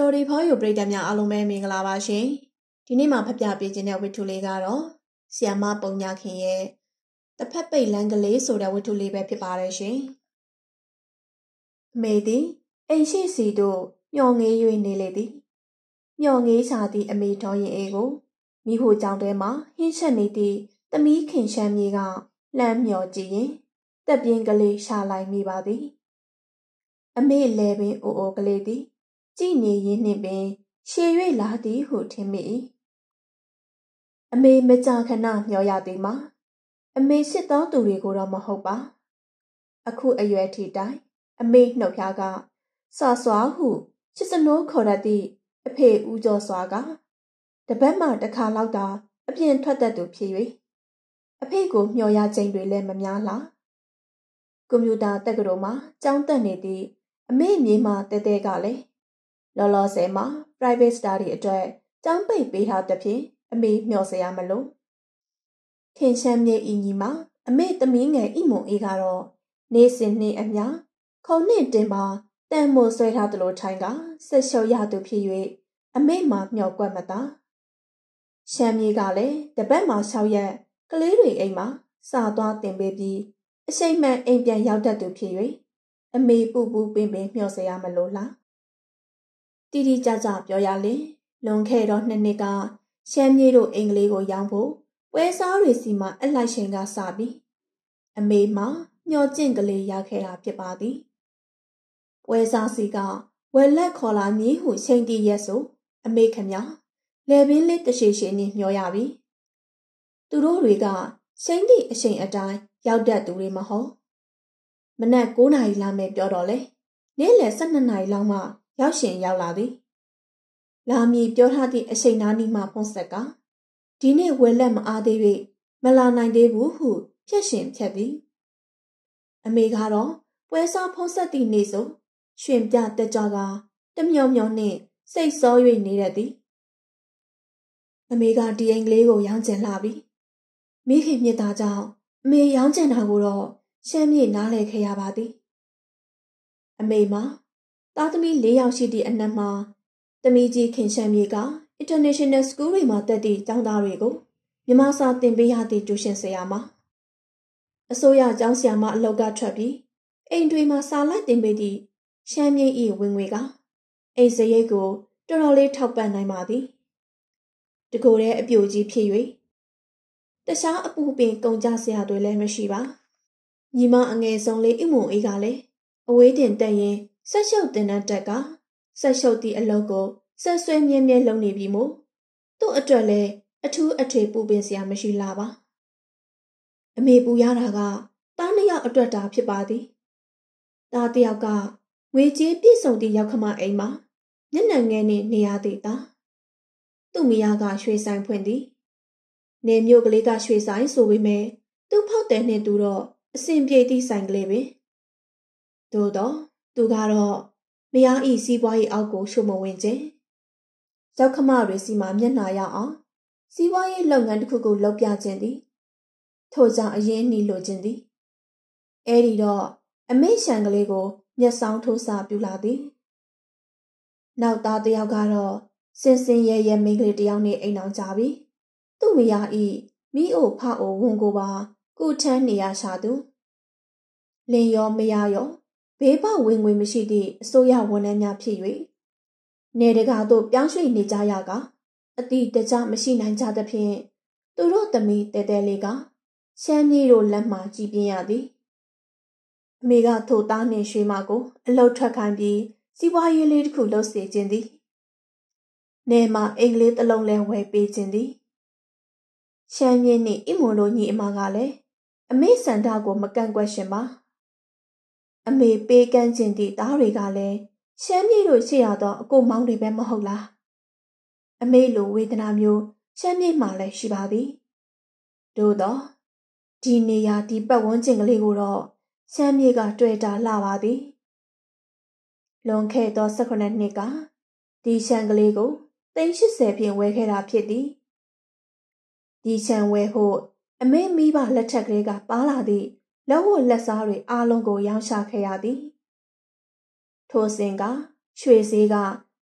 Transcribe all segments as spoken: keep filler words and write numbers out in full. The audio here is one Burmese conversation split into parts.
Story ဖော်ယူပရိသတ်များအားလုံးပဲမင်္ဂလာပါရှင်။ဒီနေ့မှာဖတ်ပြပေးခြင်းတဲ့ဝတ္ထုလေးကတော့ဆီယမပုံညာခင်ရဲ့တစ်ဖက်ပိတ်လမ်းကလေးဆိုတဲ့ဝတ္ထုလေးပဲဖြစ်ပါတယ်ရှင်။အမေသည်အိမ်ရှိစီတို့မျောငေး၍နေလေသည်။မျောငေးချသည့်အမေတော်ရင်အေးကိုမိဖို့ကြောင့်တဲမှာဟင်းချက်နေသည့်သမီးခင်ရှမ်းမြေကလှမ်းမျောကြည့်ရင်တက်ပြင်းကလေးရှာလိုက်မိပါသည်။အမေလဲပင်အိုအိုကလေးသည်ကြည်နေရင်းနှင့်ပင်ရှည်၍လာသည်ဟုထင်မိ၏အမေမကြာခဏမျောရသည်မှာအမေရှစ်သောသူတွေကိုတော့မဟုတ်ပါအခုအရွယ်ထိတိုင်အမေနှုတ်ဖျားကစာစွာဟုချစ်စနိုးခေါ်ရသည့်အဖေဦးကျော်စွာကတပတ်မှတစ်ခါလောက်သာအပြင်ထွက်တတ်သူဖြစ်၍အဖေကိုမျောရခြင်းတွေလည်းမများလားကွန်ပျူတာတက္ကသိုလ်မှာကျောင်းတက်နေသည့်အမေမြေမှာတဲတဲကလည်းလောလောဆယ်မှာ private study အတွက်ကျောင်းပိတ်ပေးထားတဲ့ဖြင့်အမေမျှော်စရာမလိုခင်ရှမ်းမြေဤညီမအမေသမီးငယ်ဤမွန်အေးကတော့နေစဉ်နှင့်အမျှခုံနှင့်တင်ပါတန်မို့ဆွဲထားသလိုထိုင်ကဆက်ရှုပ်ရသူဖြစ်၍အမေမှမျှော်ကွက်မသာရှမ်းမြေကလည်းတပတ်မှ၆ရက်ကလေးတွေအိမ်မှာစာသွားတင်ပေးပြီးအရှိန်မှန်အိမ်ပြန်ရောက်တတ်သူဖြစ်၍အမေပူပူပင်ပင်မျှော်စရာမလိုလားတီတီကြကြပြောရလေလွန်ခဲ့တော့နှစ်နှစ်ကရှမ်းမြေတို့အင်္ဂလိပ်ကိုရောင်းဖို့ပွဲစားတွေစီမှာအလိုက်ရှင်ကစပြီးအမေမှမျောကျင့်ကလေးရခဲ့တာဖြစ်ပါသည်ပွဲစားစီကဝက်လက်ခေါ်လာမည်ဟုချိန်တီရက်ဆိုအမေခမလေပင်လေးတရှိရှိနဲ့မျောရပြီသူတို့တွေကချိန်တီအချိန်အတိုင်းရောက်တတ်သူတွေမဟုတ်မနက်၉နာရီလာမယ်ပြောတော့လေနေ့လယ်၁၂နာရီလောက်မှရောက်ရှင်ရောက်လာသည်လာမည်ပြောထားသည့်အချိန်နာနီမှဖုံးဆက်ကဒီနေ့ဝယ်လက်မအားသေး၍မလာနိုင်သေးဘူးဟုဖြတ်ရှင်ဖြတ်သည်အမေကတော့ပွဲစားဖုံးဆက်သည့်နေ့ဆိုရွှင်ပြတက်ကြကတမျောမျောနှင့်စိတ်ဆော၍နေရသည်အမေကဒီအိမ်ကလေးကိုရောင်းချင်လာပြီမိခင်မြစ်သားကြောင့်အမေရောင်းချင်တာကိုတော့ရှမ်းမြေနားလည်ခဲ့ရပါသည်အမေမှာသားသမီး၄ယောက်ရှိသည့်အနက်မှာသမီးကြီးခင်ရှမ်းမြေက International School တွေမှာတက်သည့်ကျောင်းသားတွေကိုမြန်မာစာသင်ပေးရသည့်ကျူရှင်ဆရာမအစိုးရကျောင်းဆရာမအလောက်ကထွက်ပြီးအိမ်တွေမှာစာလိုက်သင်ပေးသည့်ရှမ်းမြေ၏ဝင်ငွေကအိမ်စရိတ်ကိုတော်တော်လေးထောက်ပံ့နိုင်ပါသည်တကိုယ်တည်းအပြိုကြီးဖြစ်၍တခြားအပူပင်ကုန်ကြစရာတွေလည်းမရှိပါညီမအငယ်ဆုံးလေးဥမုံအေးကလည်းအဝေးတင်တက်ရင်ဆက်ရှုပ်တင်တဲ့တက်ကဆက်ရှုပ်သည့်အလုပ်ကိုဆက်ဆွဲမြဲမြဲလုပ်နေပြီမို့သူ့အတွက်လည်းအထူးအထွေပူပင်စရာမရှိလာပါအမေပူရတာကတားနှစ်ယောက်အတွက်တာဖြစ်ပါသည်တားတစ်ယောက်ကငွေကြေးပြည့်စုံသည့်ရောက်ခမအိမ်မှာမျက်နှာငယ်နဲ့နေရသည်တာသူ့မိယားကရွှေဆိုင်ဖွင့်သည်နေမျိုးကလေးကရွှေဆိုင်ဆိုပေမဲ့သူ့ဖောက်တယ်နှင့်သူတော့အစဉ်ပြေသည့်ဆိုင်ကလေးပဲသို့တော့သူကတော့မယားဤစီးပွားရေးအောက်ကိုရှုံမဝင်ခြင်းရောက်ခမတွေစီမှာမျက်နှာရအောင်စီးပွားရေးလုပ်ငန်းတစ်ခုကိုလုပ်ပြခြင်းသည်ထို့ကြောင့်အရင်နှီးလိုခြင်းသည်အဲဒီတော့အမေရှန်ကလေးကိုမျက်စောင်းထိုးစာပြူလာသည်နောက်သားတစ်ယောက်ကတော့စင်စင်ရဲရဲမိန်းကလေးတစ်ယောက်နဲ့အိမ်အောင်ကြပြီသူ့မယားဤမိအိုဖအိုဝန်ကိုပါကုထမ်းနေရရှာသူလင်ရောမယားရောဘေးပေါဝင်ငွေမရှိသည့်အစိုးရဝန်ထမ်းများဖြစ်၍နေတကာသို့ပြောင်းရွှေ့နေကြရကအတိတကျမရှိနိုင်ကြသဖြင့်သူတို့သမီးတဲတဲလေးကရှမ်းမြေတို့လက်မှကြည်ပြင်းရသည်အမေကထိုသားနှင့်ရွှေမကိုအလုတ်ထွက်ခိုင်းပြီးစီးပွားရေးလေးတစ်ခုလုပ်စေခြင်းသည်နေမှာအိမ်ကလေးတစ်လုံးလဲဝယ်ပေးခြင်းသည်ရှမ်းမြေနှင့်အမွန်တို့ညီအမကလည်းအမေစန္ဒကိုမကန့်ကွက်ရှင်ပါအမေပေးကမ်းခြင်းသည့်သားတွေကလည်းရှမ်းမြေတို့ရှိရသောအကိုမောင်တွေပဲမဟုတ်လားအမေလိုဝေဒနာမျိုးရှမ်းမြေမှာလည်းရှိပါသည်သို့တော့ဒီနေရာဒီပတ်ဝန်းကျင်ကလေးကိုတော့ရှမ်းမြေကတွေ့တာလှပါသည်လွန်ခဲ့သော၁၈နှစ်ကဒီရှမ်းကလေးကိုသိန်း၈၀ဖြင့်ဝယ်ခဲ့တာဖြစ်သည်ဒီရှမ်းဝယ်ဖို့အမေမိဘလက်ထက်ကလေးကပါလာသည့်လက်ဝတ်လက်စားတွေအားလုံးကိုရောင်းချခဲ့ရသည်ထိုစဉ်ကရွှေဈေးက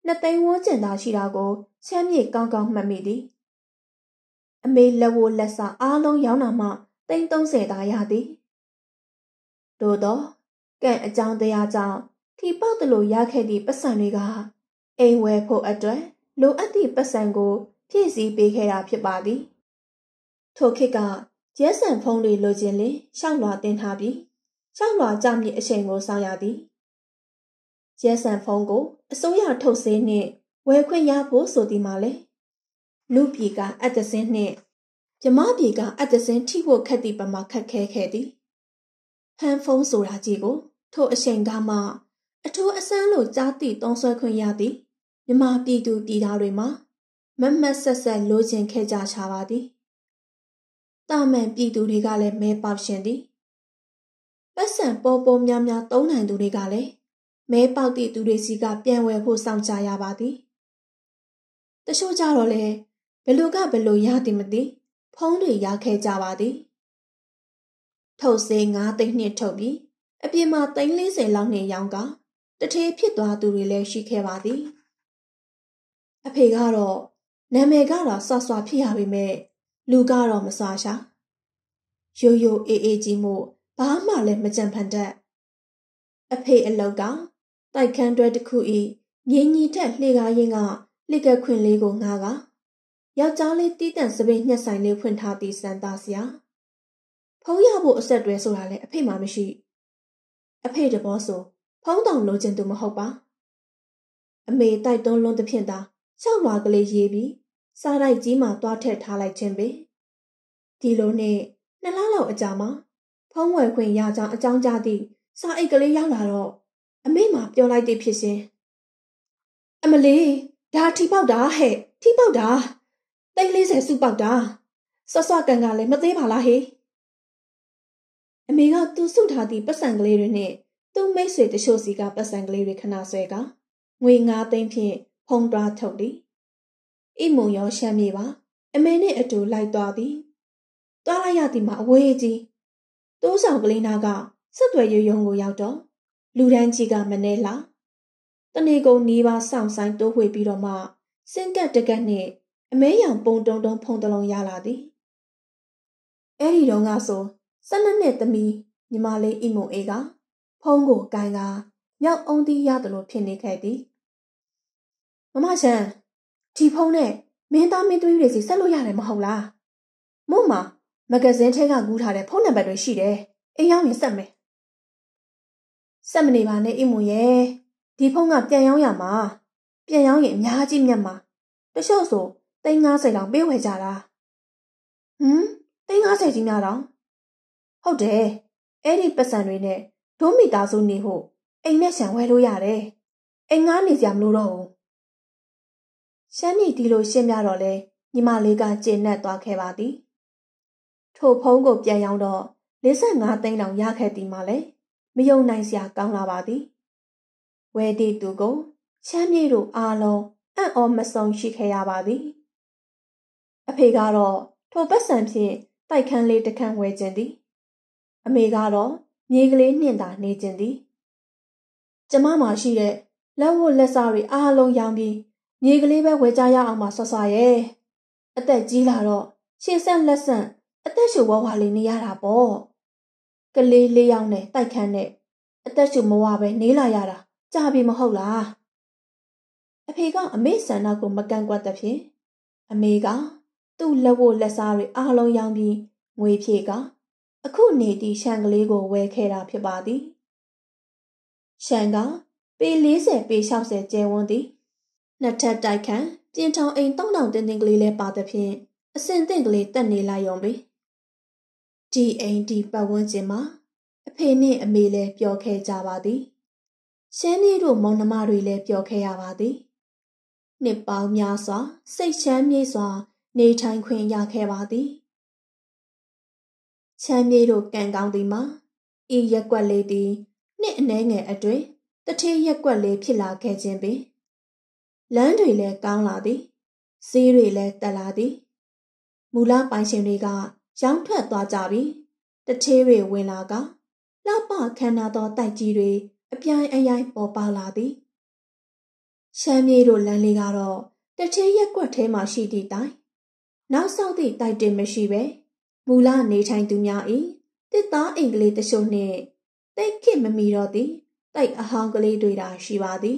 နှစ်သိန်းဝန်းကျင်သာရှိတာကိုချမ်းမြေကောင်းကောင်းမှတ်မိသည်အမေလက်ဝိုးလက်စာအားလုံးရောင်းတာမှသိန်းသုံးဆယ်သာရသည်သို့သောကံအကြောင်းတရားကြောင့်ထီပေါက်တလို့ရခဲ့သည့်ပတ်စံတွေကအိမ်ဝယ်ဖို့အတွက်လိုအပ်သည့်ပတ်စံကိုဖြည့်ဆည်းပေးခဲ့တာဖြစ်ပါသည်ထိုခေတ်ကကျဲဆန်ဖုံးတွေလိုချင်လင်ရှောက်လွာတင်ထားပြီးရှောက်လွာကြမည့်အချိန်ကိုစောင့်ရသည်ကျဲဆန်ဖုံးကိုအစိုးရထုတ်စေးနှင့်ဝယ်ခွင့်ရဖို့ဆိုသည်မှာလေလူပြည်ကအတ္တစင်းနှင့်မြမပြည်ကအတ္တစင်းထိဖို့ခက်သည့်ပမာခက်ခဲခဲ့သည်ဟန်ဖုံးဆိုတာကြီးကိုထိုအချိန်ကမှအထူးအဆန်းလို့ကြားသိသုံးဆွဲခွင့်ရသည်မြမပြည်သူပြည်သားတွေမှာမမတ်ဆက်ဆက်လိုချင်ခဲ့ကြချပါသည်တာမန်ပြည်သူတွေကလည်းမဲပေါက်ရှင်သည်ပတ်စံပေါ်ပေါ်များများသုံးနိုင်သူတွေကလည်းမဲပေါက်သည့်သူတွေစီကပြန်ဝယ်ဖို့စောင့်ကြရပါသည်တချို့ကြတော့လေဘယ်လိုကဘယ်လိုရသည်မသိဖုံးတွေရခဲ့ကြပါသည်ထုတ်စေးငါးသိန်းနှစ်ထုတ်ပြီးအပြင်မှာသိန်းလေးဆယ်လောက်နဲ့ရောင်းကတထေးဖြစ်သွားသူတွေလည်းရှိခဲ့ပါသည်အဖေကတော့နာမည်ကတော့ဆွဆွဖြစ်ရပေမဲ့လူကတော့မဆွရှာရိုးရိုးအေးအေးကြီးမှုဘာမှလည်းမကြံဖန်တတ်အဖေအလောက်ကတိုက်ခန်းတွဲတစ်ခုဤမြင်းကြီးထက်လှေကားရင်ကလှစ်ကခွင်လေးကိုငါကယောက်ျားလေးတီးတန့်စပင်းညှက်ဆိုင်လေးဖွင့်ထားပြီးစံသားစရာဖုံးရဖို့အဆက်တွဲဆိုတာလည်းအဖေမှမရှိအဖေတဘောဆိုဖုံးတောင်လိုချင်သူမဟုတ်ပါအမေတိုက်တွန်းလွန်းသဖြင့်သာ၆လွာကလေးရေးပြီးစားတိုက်ကြီးမှသွားထည့်ထားလိုက်ခြင်းပဲဒီလိုနဲ့နှစ်လလောက်အကြာမှာဖုံးဝယ်ခွင့်ရကြောင်းအကြောင်းကြားသည့်စာအိတ်ကလေးရောက်လာတော့အမေမှပြောလိုက်သည်ဖြစ်ရှင်အမလေးဒါထီပေါက်တာဟဲ့ထီပေါက်တာသိန်းလေးဆယ်စုပေါက်တာဆွဆွကန်ကလည်းမသေးပါလားဟေးအမေကသူစုထားသည့်ပတ်စံကလေးတွေနဲ့သူ့မိတ်ဆွေတချို့စီကပတ်စံကလေးတွေခဏဆွဲကငွေငါးသိန်းဖြင့်ဖုံးတွားထုတ်သည်အိမုံရောရှမ်းမြေပါအမေနဲ့အတူလိုက်သွားသည်သွားလိုက်ရသည်မှာအဝေးကြီးတိုးဆောင်ကလေးနာကဆက်သွယ်ရွယုံကိုရောက်တော့လူတန်းကြီးကမနေလားတနေကုန်နီးပါးဆောင်ဆိုင်တိုးဝှေ့ပြီးတော့မှစင်ကက်တကက်နဲ့အမဲရောင်ပုံတုံတုံဖုံတလုံးရလာသည်အဲ့ဒီတော့ကဆိုဆယ်နှစ်နှစ်သမီးညီမလေးအိမုံအေးကဖုံးကိုကိုင်းကမြောက်အုံးသီးရတယ်လို့ဖြစ်နေခဲ့သည်မမချမ်းဒီဖုံးနဲ့မင်းသားမင်းသွေးတွေစီဆက်လို့ရတယ်မဟုတ်လားမို့မှာမဂဇင်းထဲကကူးထားတဲ့ဖုန်းနံပါတ်တွေရှိတယ်အိမ်ရောက်ရင်ဆက်မယ်ဆက်မနေပါနဲ့အိမုံရဲ့ဒီဖုန်းကပြန်ရောင်းရမှာပြန်ရောင်းရင်အများကြီးမြတ်မှာတချို့ဆိုသိန်းငါးဆယ်တောင်ပေးဝယ်ကြတာဟမ်သိန်းငါးဆယ်ကြီးများတော့ဟုတ်တယ်အဲ့ဒီပတ်စံတွေနဲ့ဒုမိသားစုနေဖို့အိမ်နဲ့ရှံဝဲလို့ရတယ်အိမ်ငါးနေစရာမလိုတော့ဘူးရှမ်းမြေဒီလိုရှင်းပြတော့လေညီမလေးကကျေနပ်သွားခဲ့ပါသည်ထိုဖုံးကိုပြန်ရောင်းတော့လေးဆယ့်ငါးသိန်းတောင်ရခဲ့သည်မှလည်းမယုံနိုင်စရာကောင်းလာပါသည်ဝဲသည့်သူကိုရှမ်းမြေတို့အားလုံးအံ့ဩမဆုံးရှိခဲ့ရပါသည်အဖေကတော့ထိုပတ်စံဖြင့်တိုက်ခန်းလေးတစ်ခန်းဝယ်ခြင်းသည်အမေကတော့မြေကလေးနှင့်သာနေခြင်းသည်ကျမမှာရှိတဲ့လက်ဝတ်လက်စားတွေအားလုံးရောင်းပြီးမြေကလေးပဲဝယ်ကြရအောင်ပါဆွဆွရဲ့အသက်ကြီးလာတော့ရှေ့ဆက်လက်ဆန့်အသက်ရှူဝဝလေးနေရတာပေါ့ကလေးလေးယောက်နဲ့တိုက်ခန်းနဲ့အသက်ရှူမဝပဲနေလာရတာကြာပြီမဟုတ်လားအဖေကအမေဆန္ဒကိုမကန့်ကွက်သဖြင့်အမေကသူ့လက်ဝတ်လက်စားတွေအားလုံးရောင်းပြီးငွေဖြည့်ကအခုနေသည့်ရှန်ကလေးကိုဝယ်ခဲ့တာဖြစ်ပါသည်ရှန်ကပေလေးဆယ်ပေ၆၀ကျဲဝန်းသည်နှစ်ထပ်တိုက်ခန်းပြင်ထောင်အိမ်သုံးတောင်တင်းတင်းကလေးလဲပါသဖြင့်အစင်သင့်ကလေးတက်နေလိုက်ရုံပဲဒီအိမ်ဒီပတ်ဝန်းကျင်မှာအဖေနှင့်အမေလည်းပျော်ခဲ့ကြပါသည်ရှမ်းမြေတို့မောင်နှမတွေလည်းပျော်ခဲ့ရပါသည်နှစ်ပေါင်းများစွာစိတ်ချမ်းမြေ့စွာနေထိုင်ခွင့်ရခဲ့ပါသည်ချမ်းမြေတို့ကံကောင်းသည်မှာဤရက်ကွက်လေးသည်နှစ်အနည်းငယ်အတွင်းတထေးရက်ကွက်လေးဖြစ်လာခဲ့ခြင်းပင်လမ်းတွေလည်းကောင်းလာသည်ဈေးတွေလည်းတက်လာသည်မူလပိုင်ရှင်တွေကရောင်းထွက်သွားကြပြီးတထေးတွေဝင်လာကလှပခမ်းနားသောတိုက်ကြီးတွေအပြိုင်အရိုက်ပေါ်ပေါလာသည်ရှမ်းမြေတို့လမ်းလေးကတော့တထင်းရက်ကွက်ထဲမှာရှိသည့်တိုင်နောက်ဆောက်သည့်တိုက်တင်မရှိပဲမူလနေထိုင်သူများ၏တစ်သားအိမ်ကလေးတချို့နှင့်တိတ်ခင်မမီတော့သည်တိုက်အဟောင်းကလေးတွေသာရှိပါသည်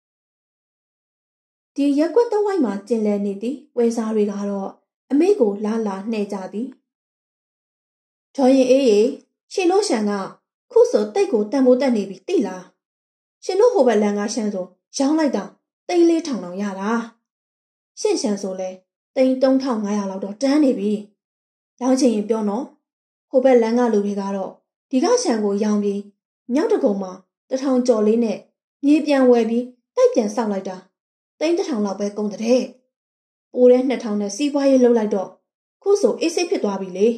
ဒီရက်ကွက်တစ်ဝိုက်မှာကျင်လည်နေသည့်ဝယ်စားတွေကတော့အမေကိုလာလာနှဲ့ကြသည်ဒေါ်ရင်အေးရေရှင်တို့ရှန်ကခုဆိုတိတ်ကိုတန်ဖိုးတက်နေပြီသိလားရှင်တို့ဟိုဘက်လန်ကရှန်ဆိုရောင်းလိုက်တာတိတ်လေးထောင်ထောင်ရတာရှင့်ရှန်ဆိုလဲတိတ်သုံးထောင်ငါးရာလောက်တော့တန်းနေပြီရောင်းချင်ရင်ပြောနော်ဟိုဘက်လန်ကလူတွေကတော့ဒီကရှန်ကိုရောင်းပြီးမြောက်တကုံမှာတထောင်ကျော်လေးနဲ့မြေပြန်ဝယ်ပြီးတိုက်ပြန်ဆောက်လိုက်တာတိတ်တထောင်လောက်ပဲကုန်တဲ့ပိုးတဲ့နှစ်ထောင်နဲ့စီးပွားရေးလုပ်လိုက်တော့ခုဆိုအေးစိတ်ဖြစ်သွားပြီလေ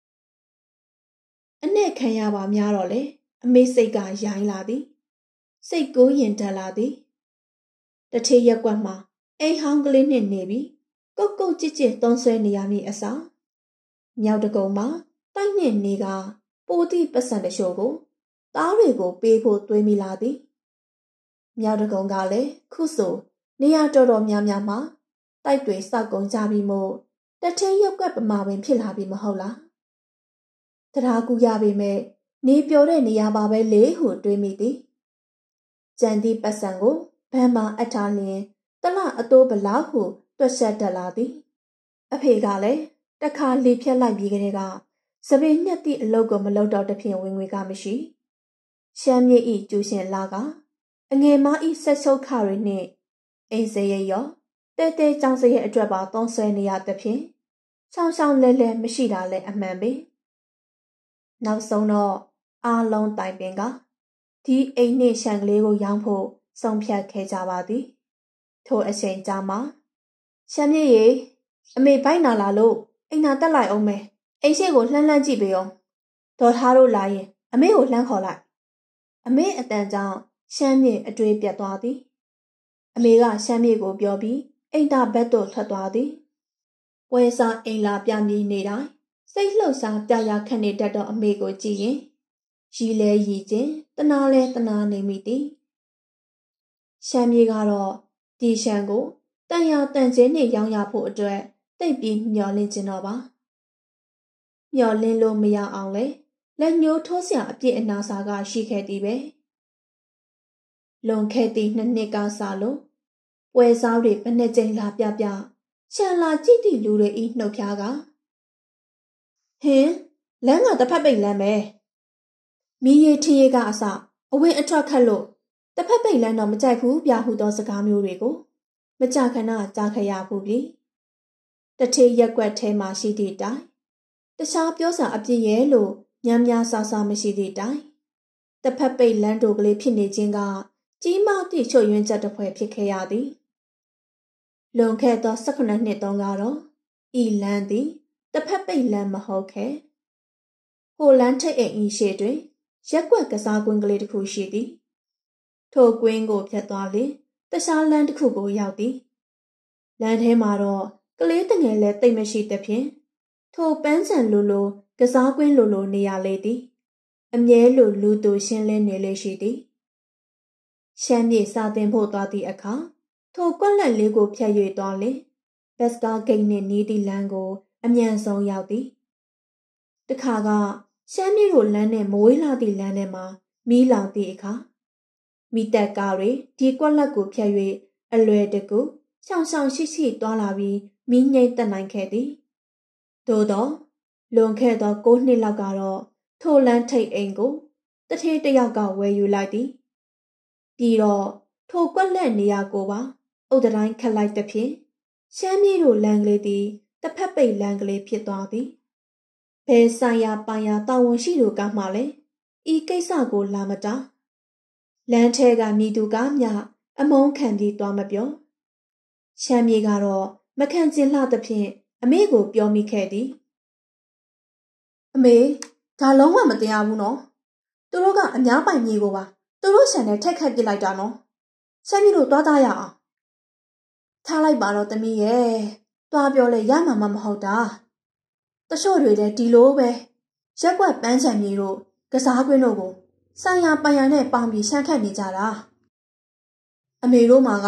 အနဲ့ခံရပါများတော့လေအမေစိတ်ကရိုင်းလာသည်စိတ်ကိုရင်တက်လာသည်တထေးရက်ကွက်မှာအိမ်ဟောင်းကလေးနဲ့နေပြီးကုတ်ကုတ်ကြစ်ကြစ်သုံးဆွဲနေရမည်အစားမြောက်တကုံမှာတိုက်နှင့်နေကပိုသည့်ပတ်စံတချို့ကိုသားတွေကိုပေးဖို့တွေးမိလာသည်မြောက်တကုံကလည်းခုဆိုနေရတော်တော်များများမှာတိုက်တွေစောက်ကုန်ကြပြီမို့တထေးရက်ကွက်ပမာပင်ဖြစ်လာပြီမဟုတ်လားတရားကူရပေမဲ့နေပြောတဲ့နေရာပါပဲလေဟုတွေးမိသည်ကြံသည့်ပတ်စံကိုဘမ်းမှာအထားလျင်တလအတိုးဘလောက်ဟုတွက်ချက်တက်လာသည်အဖေကလည်းတခါလေဖြတ်လိုက်ပြီးကလေးကစပင်းညက်သည့်အလုပ်ကိုမလုပ်တော့တဖြင့်ဝင်ငွေကမရှိရှမ်းမြေဤကျူရှင်လာကအငယ်မဤဆက်ဆုပ်ခတွေနှင့်အိမ်စရိတ်ရောတဲတဲကြောင်စရိတ်အတွက်ပါသုံးဆွဲနေရသဖြင့်ချောင်းချောင်းလဲလဲမရှိတာလဲအမှန်ပဲနောက်ဆုံးတော့အားလုံးတိုင်ပင်ကဒီအိမ်နှင့်ရှန်ကလေးကိုရောင်းဖို့ဆုံးဖြတ်ခဲ့ကြပါသည်ထိုအချိန်ကြာမှရှမ်းမြေရေအမေဘိုက်နာလာလို့အိမ်နာတက်လိုက်အောင်မယ်အိမ်ရှိကိုလှမ်းလှမ်းကြည့်ပေးအောင်ဒေါ်ထားတို့လာရင်အမေကိုလှမ်းခေါ်လိုက်အမေအတန်ကြောင့်ရှမ်းမြေအတွေ့ပြတ်သွားသည်အမေကရှမ်းမြေကိုပြောပြီးအိမ်သာဘက်သို့ထွက်သွားသည်ဝဲစားအိမ်လာပြမည်နေတိုင်းစိတ်လှုပ်ရှားပြရာခန့်နေတတ်သောအမေကိုကြည့်ရင်ရီလဲရီချင်းတနာလဲတနာနေမိသည်ရှမ်းမြေကတော့ဒီရှမ်းကိုတန်ရာတန်ကျဲနဲ့ရောင်းရဖို့အတွက်တိတ်ပြီးမျောလင့်ခြင်းတော့ပါမျောလင့်လို့မရအောင်လေလက်ညှိုးထိုးစရာအပြစ်အနာစာကရှိခဲ့သည်ပဲလွန်ခဲ့သည့်နှစ်နှစ်ကစလို့ပွဲစားတွေဘယ်နှကြိမ်လာပြပြချန်လာကြည့်သည့်လူတွေဤနှုတ်ဖျားကဟင်းလမ်းကတစ်ဖက်ပိတ်လမ်းပဲမီးရီထင်းရီကအစအဝင်အထွက်ခတ်လို့တစ်ဖက်ပိတ်လမ်းတော့မကြိုက်ဘူးပြဟုသောစကားမျိုးတွေကိုမကြခဏကြားခရဘူးပြီတထေးရက်ွက်ထဲမှာရှိသည့်တိုင်တခြားပြောစာအပြစ်ရဲ့လို့များများဆဆမရှိသည့်တိုင်တစ်ဖက်ပိတ်လမ်းတို့ကလေးဖြစ်နေခြင်းကကြီးမားသည့်ချွတ်ယွင်းချက်တစ်ဖွဲ့ဖြစ်ခဲ့ရသည်လွန်ခဲ့သော၁၈နှစ်တုန်းကတော့ဤလမ်းသည်တစ်ဖက်ပိတ်လမ်းမဟုတ်ခဲ့ဟိုလမ်းထိပ်အိမ်ဤရှိတွင်ရက်ွက်ကစားကွင်းကလေးတစ်ခုရှိသည်ထိုကွင်းကိုဖြတ်သွားလေတခြားလမ်းတစ်ခုကိုရောက်သည်လမ်းထဲမှာတော့ကလေးတငယ်လည်းတိတ်မရှိသဖြင့်ထိုပန်းချံလိုလိုကစားကွင်းလိုလိုနေရလေသည်အမြဲလိုလူသူရှင်းလင်းနေလေရှိသည်ရှမ်းမြေစာတင်ဖို့သွားသည့်အခါထိုကွက်လက်လေးကိုဖြတ်၍သွားလေဘက်စကားဂိတ်နှင့်နီးသည့်လမ်းကိုအမြန်ဆုံးရောက်သည်တခါကရှမ်းမြေကိုလမ်းနဲ့မဝေးလာသည့်လမ်းထဲမှာမီးလောင်သည့်အခါမိတက်ကားတွေဒီကွက်လက်ကိုဖြတ်၍အလွယ်တကူရှောင်ရှောင်ရှိရှိသွားလာပြီးမီးငိမ့်တက်နိုင်ခဲ့သည်သို့တော့လွန်ခဲ့သော၉နှစ်လောက်ကတော့ထိုလမ်းထိပ်အိမ်ကိုတထေးတယောက်ကဝယ်ယူလိုက်သည်ပြီးတော့ထိုကွက်လက်နေရာကိုပါအုတ်တိုင်းခတ်လိုက်သဖြင့်ရှမ်းမြေတို့လမ်းကလေးသည်တစ်ဖက်ပိတ်လမ်းကလေးဖြစ်သွားသည်ဘယ်ဆိုင်ရာပိုင်ရာတာဝန်ရှိသူကမှလည်းဤကိစ္စကိုလာမတားလမ်းထဲကမြည်သူကမျှအမုန်းခံပြီးသွားမပြောရှမ်းမြေကတော့မခံကျင်လှသဖြင့်အမေကိုပြောမိခဲ့သည်အမေဒါလုံးဝမတရားဘူးနော်သူတို့ကအများပိုင်မြေကိုပါသူတို့ရှန်နဲ့ထက်ခတ်ပစ်လိုက်တာနော်ရှမ်းမြေတို့သွားသားရအောင်ထားလိုက်ပါတော့သမီးရဲ့သွားပြောလဲရမှာမမဟုတ်တာတချို့တွေလည်းဒီလိုပဲရက်ွက်ပန်းချံမြေတို့ကစားကွင်းတို့ကိုဆိုင်ရာပိုင်ရနဲ့ပေါင်ပြီးရှမ်းခတ်နေကြတာအမေတို့မှာက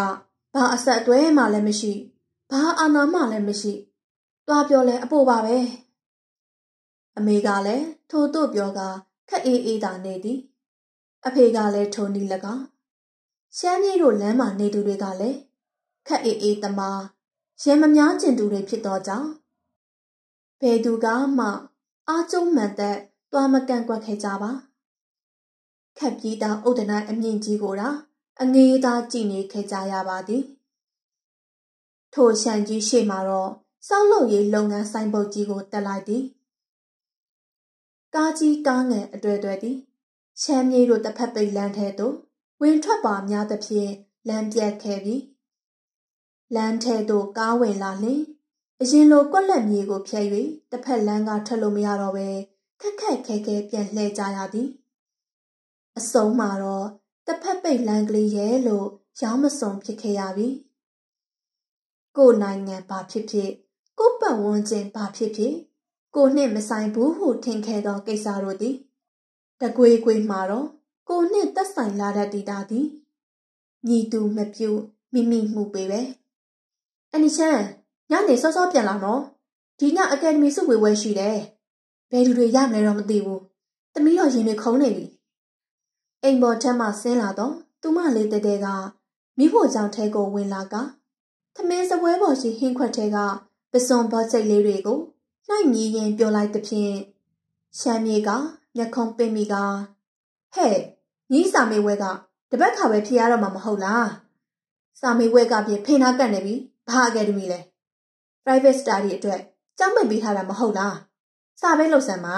ဘာအဆက်အသွဲမှလည်းမရှိဘာအာဏာမှလည်းမရှိတွားပြောလဲအပို့ပါပဲအမေကလည်းထို့တို့ပြောကခက်အေးအေးသာနေသည်အဖေကလည်းထိုနီ၎င်းရှမ်းကြီးတို့လမ်းမှာနေသူတွေကလည်းခက်အေးအေးသမားရဲမများကျင်သူတွေဖြစ်သောကြောင့်ဘယ်သူကမှအားကျုံမှန်သက်တွားမကန့်ကွက်ခဲ့ကြပါခက်ပြီးသားဥဒနာအမြင့်ကြီးကိုသာအငေးသားကြည်နေခဲ့ကြရပါသည်ထိုရှမ်းကြီးရှေ့မှာတော့စောက်လုပ်ရေးလုပ်ငန်းဆိုင်ပုတ်ကြီးကိုတက်လိုက်သည်ကားကြီးကားငယ်အတွေ့အတွေ့သည်ရှမ်းမြေတို့တစ်ဖက်ပိတ်လမ်းထဲသို့ဝင်ထွက်ပါများသဖြင့်လမ်းပြတ်ခဲ့ပြီလမ်းထဲသို့ကားဝင်လာလျှင်အရင်လိုကွက်လက်မြေကိုဖျက်၍တစ်ဖက်လမ်းကထွက်လို့မရတော့ပဲခက်ခက်ခဲခဲပြန်လှည့်ကြရသည်အဆုံးမှာတော့တစ်ဖက်ပိတ်လမ်းကလေးရဲ့လို့ရောင်းမစုံဖြစ်ခဲ့ရပြီကိုနိုင်ငံဘာဖြစ်ဖြစ်ကိုပတ်ဝန်းကျင်ဘာဖြစ်ဖြစ်ကိုနှင့်မဆိုင်ဘူးဟုထင်ခဲ့သောကိစ္စတို့သည်တကွေကွေမှာတော့ကိုနှင့်သက်ဆိုင်လာတတ်သည်တာသည်ညီသူမပြုတ်မိမိမှုပေပဲအန်နီချန်ညနေစောစောပြန်လာနော်ဒီညအကယ်ဒမီစုဝေပွဲရှိတယ်ဘယ်သူတွေရမလဲတော့မသိဘူးသမီးတော်ရင်တွေခုံနေပြီအိမ်ပေါ်ထက်မှဆင်းလာတော့သူမလေးတဲတဲကမိဖို့ကြောင့်ထဲကိုဝင်လာကသမင်းစပွဲပေါ်ရှိဟင်းခွက်ထဲကပစွန်ဘောစိတ်လေးတွေကိုနှိုက်ညီရင်ပြောလိုက်သဖြင့်ရှမ်းမြေကမျက်ခုံးပင့်မိကဟဲ့ညီစာမေဝဲကတပတ်ခါပဲဖြစ်ရတော့မှာမဟုတ်လားစာမေဝဲကပြင်ဖိနာကတ်နေပြီဘာအကယ်ဒမီလဲ private study အတွက်ကျောင်းပိတ်ပေးထားတာမဟုတ်လားစာပဲလှုပ်ဆန်ပါ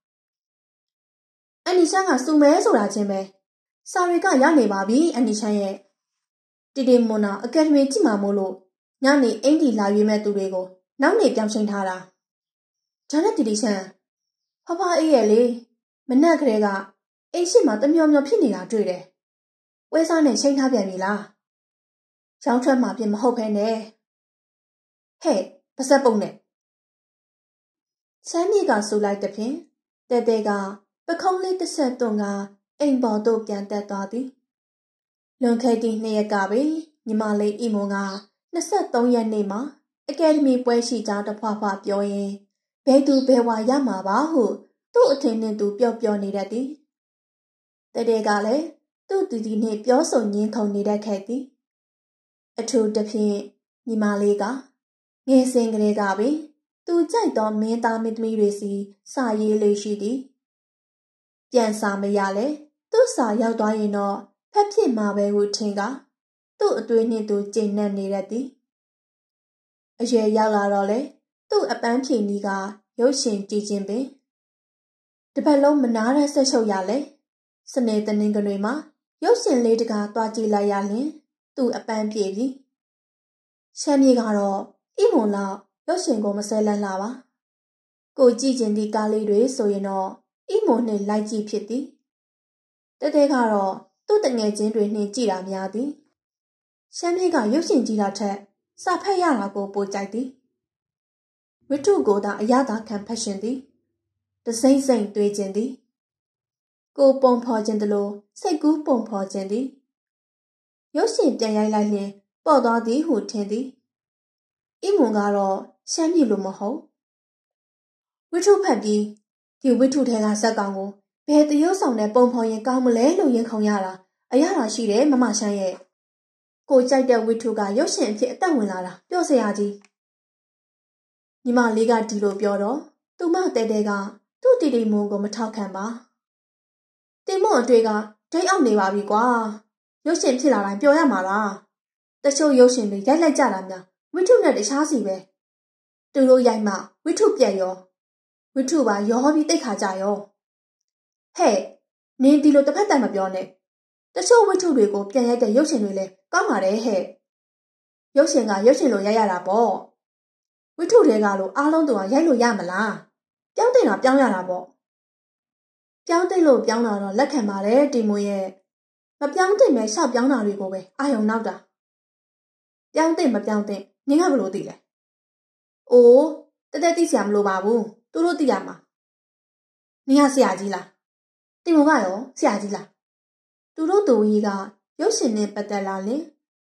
အန်နီချန်ကစုမဲဆိုတာချင်းပဲစာတွေကရနေပါပြီအန်နီချန်ရဲ့တီတီမွန်နာအကယ်ဒမီကြည့်မှာမို့လို့ညနေအင်ဒီလာရွေးမဲ့သူတွေကိုနောက်နေပြောင်းချိန်ထားတာဂျာနဲ့တီတီချန်ဖဖအေးရဲ့လေမနက်ကလေးကအိမ်ရှိမှာတမျောမျောဖြစ်နေတာတွေ့တယ်ဝဲစားနဲ့ချိန်ထားပြန်ပြီလားရောင်းထွက်မှာပြင်မဟုတ်ခဲနဲ့ဟဲ့ပါစက်ပုံနဲ့ချမ်းမြေကဆူလိုက်တဲ့ဖြင့်တဲတဲကပခုံးလေးတစ်ဆက်သွန်ကအိမ်ပေါ်သို့ပြန်တက်သွားသည်လွန်ခဲ့သည့်နှစ်ရက်ကပဲညီမလေးအီမွန်ကနှစ်ဆယ့်သုံးရက်နေ့မှာအကယ်ဒမီပွဲရှိကြောင်းတဖွာဖွာပြောရင်ဘယ်သူဘယ်ဝါရမှာပါဟုသူ့အထင်နဲ့သူပျော့ပျော့နေတတ်သည်တဲတဲကလည်းသူ့တီတီနှင့်ပြောဆိုညင်းခုန်နေတတ်ခဲ့သည်အထူးသဖြင့်ညီမလေးကငယ်စဉ်ကလေးကပင်သူကြိုက်သောမင်းသားမင်းသမီးတွေစီစာရေးလေးရှိသည်ပြန်စာမရလဲသူ့စာရောက်သွားရင်တော့ဖက်ဖြစ်မှာပဲဟုထင်ကသူ့အသွေးနှင့်သူကျိန်နှံ့နေတတ်သည်အရွယ်ရောက်လာတော့လေသူ့အပန်းဖြေနီးကရုပ်ရှင်ကြည့်ခြင်းပင်တပတ်လုံးမနာတဲ့ဆက်ရှုပ်ရလဲစနေတနင်္ဂနွေမှာရုပ်ရှင်လေးတကားတွားကြည့်လိုက်ရလျင်သူ့အပန်းပြေပြီရှမ်းမြေကတော့အိမွန်လောက်ရုပ်ရှင်ကိုမဆဲလန်းလာပါကိုကြည့်ခြင်းဒီကားလေးတွေဆိုရင်တော့အိမွန်နှင့်လိုက်ကြည့်ဖြစ်သည်တဲတဲကတော့သူ့တငယ်ချင်းတွေနှင့်ကြည့်တာများသည်ရှမ်းမြေကရုပ်ရှင်ကြည့်တာထက်စာဖတ်ရတာကိုပိုကြိုက်သည်ဝိထုကိုသာအရသာခံဖတ်ရှင်သည်တစိမ့်စိမ့်တွေးခြင်းသည်ကိုပုံဖော်ခြင်းတလို့စိတ်ကူးပုံဖော်ခြင်းသည်ရုပ်ရှင်ပြန်ရိုက်လိုက်လျင်ပေါ့သွားသည်ဟုထင်သည်အီမွန်ကတော့ရှမ်းပြည်လိုမဟုတ်ဝိထုဖတ်ပြီးဒီဝိထုထဲကဇက်ကောင်ကိုဘယ်တရုပ်ဆောင်နဲ့ပုံဖော်ရင်ကောင်းမလဲလို့ရင်ခုန်ရတာအရသာရှိတယ်မမရှမ်းရဲ့ကိုကြိုက်တဲ့ဝိထုကရုပ်ရှင်အဖြစ်အသက်ဝင်လာတာပြောစရာကြီးညီမလေးကဒီလိုပြောတော့သူမတဲတဲကသူ့တီတီမွန်ကိုမထောက်ခံပါတင်မွန်အတွေ့ကဒိတ်အောက်နေပါပြီကွာရုပ်ရှင်ဖြစ်လာတိုင်းပျော်ရမှာလားတချို့ရုပ်ရှင်တွေရိုက်လိုက်ကြတာများဝိထုနဲ့တခြားစီပဲသူတို့ရိုက်မှဝိထုပြက်ရောဝိထုပါရောပြီးတိတ်ခါကြရောဟဲ့နင်းဒီလိုတစ်ဖက်တည်းမပြောနဲ့တချို့ဝိထုတွေကိုပြန်ရိုက်တဲ့ရုပ်ရှင်တွေလည်းကောင်းပါတယ်ဟဲ့ရုပ်ရှင်ကရုပ်ရှင်လိုရိုက်ရတာပေါ့ဝိထုတွေကလို့အားလုံးတူအောင်ရိုက်လို့ရမလားပြောင်းတင်တာပြောင်းရတာပေါ့ပြောင်းတင်လို့ပြောင်းတာတော့လက်ခံပါတယ်တီမွန်ရဲ့မပြောင်းတင်မဲ့ရှောက်ပြောင်းတာတွေကိုပဲအာယုံနောက်တာပြောင်းတင်မပြောင်းတင်နင်းကဘလို့သိလဲအိုးတသက်သိစရာမလိုပါဘူးသူတို့သိရမှာနင်းကဆရာကြီးလားတီမွန်ကရောဆရာကြီးလားသူတို့တူကြီးကရုပ်ရှင်နဲ့ပတ်သက်လာရင်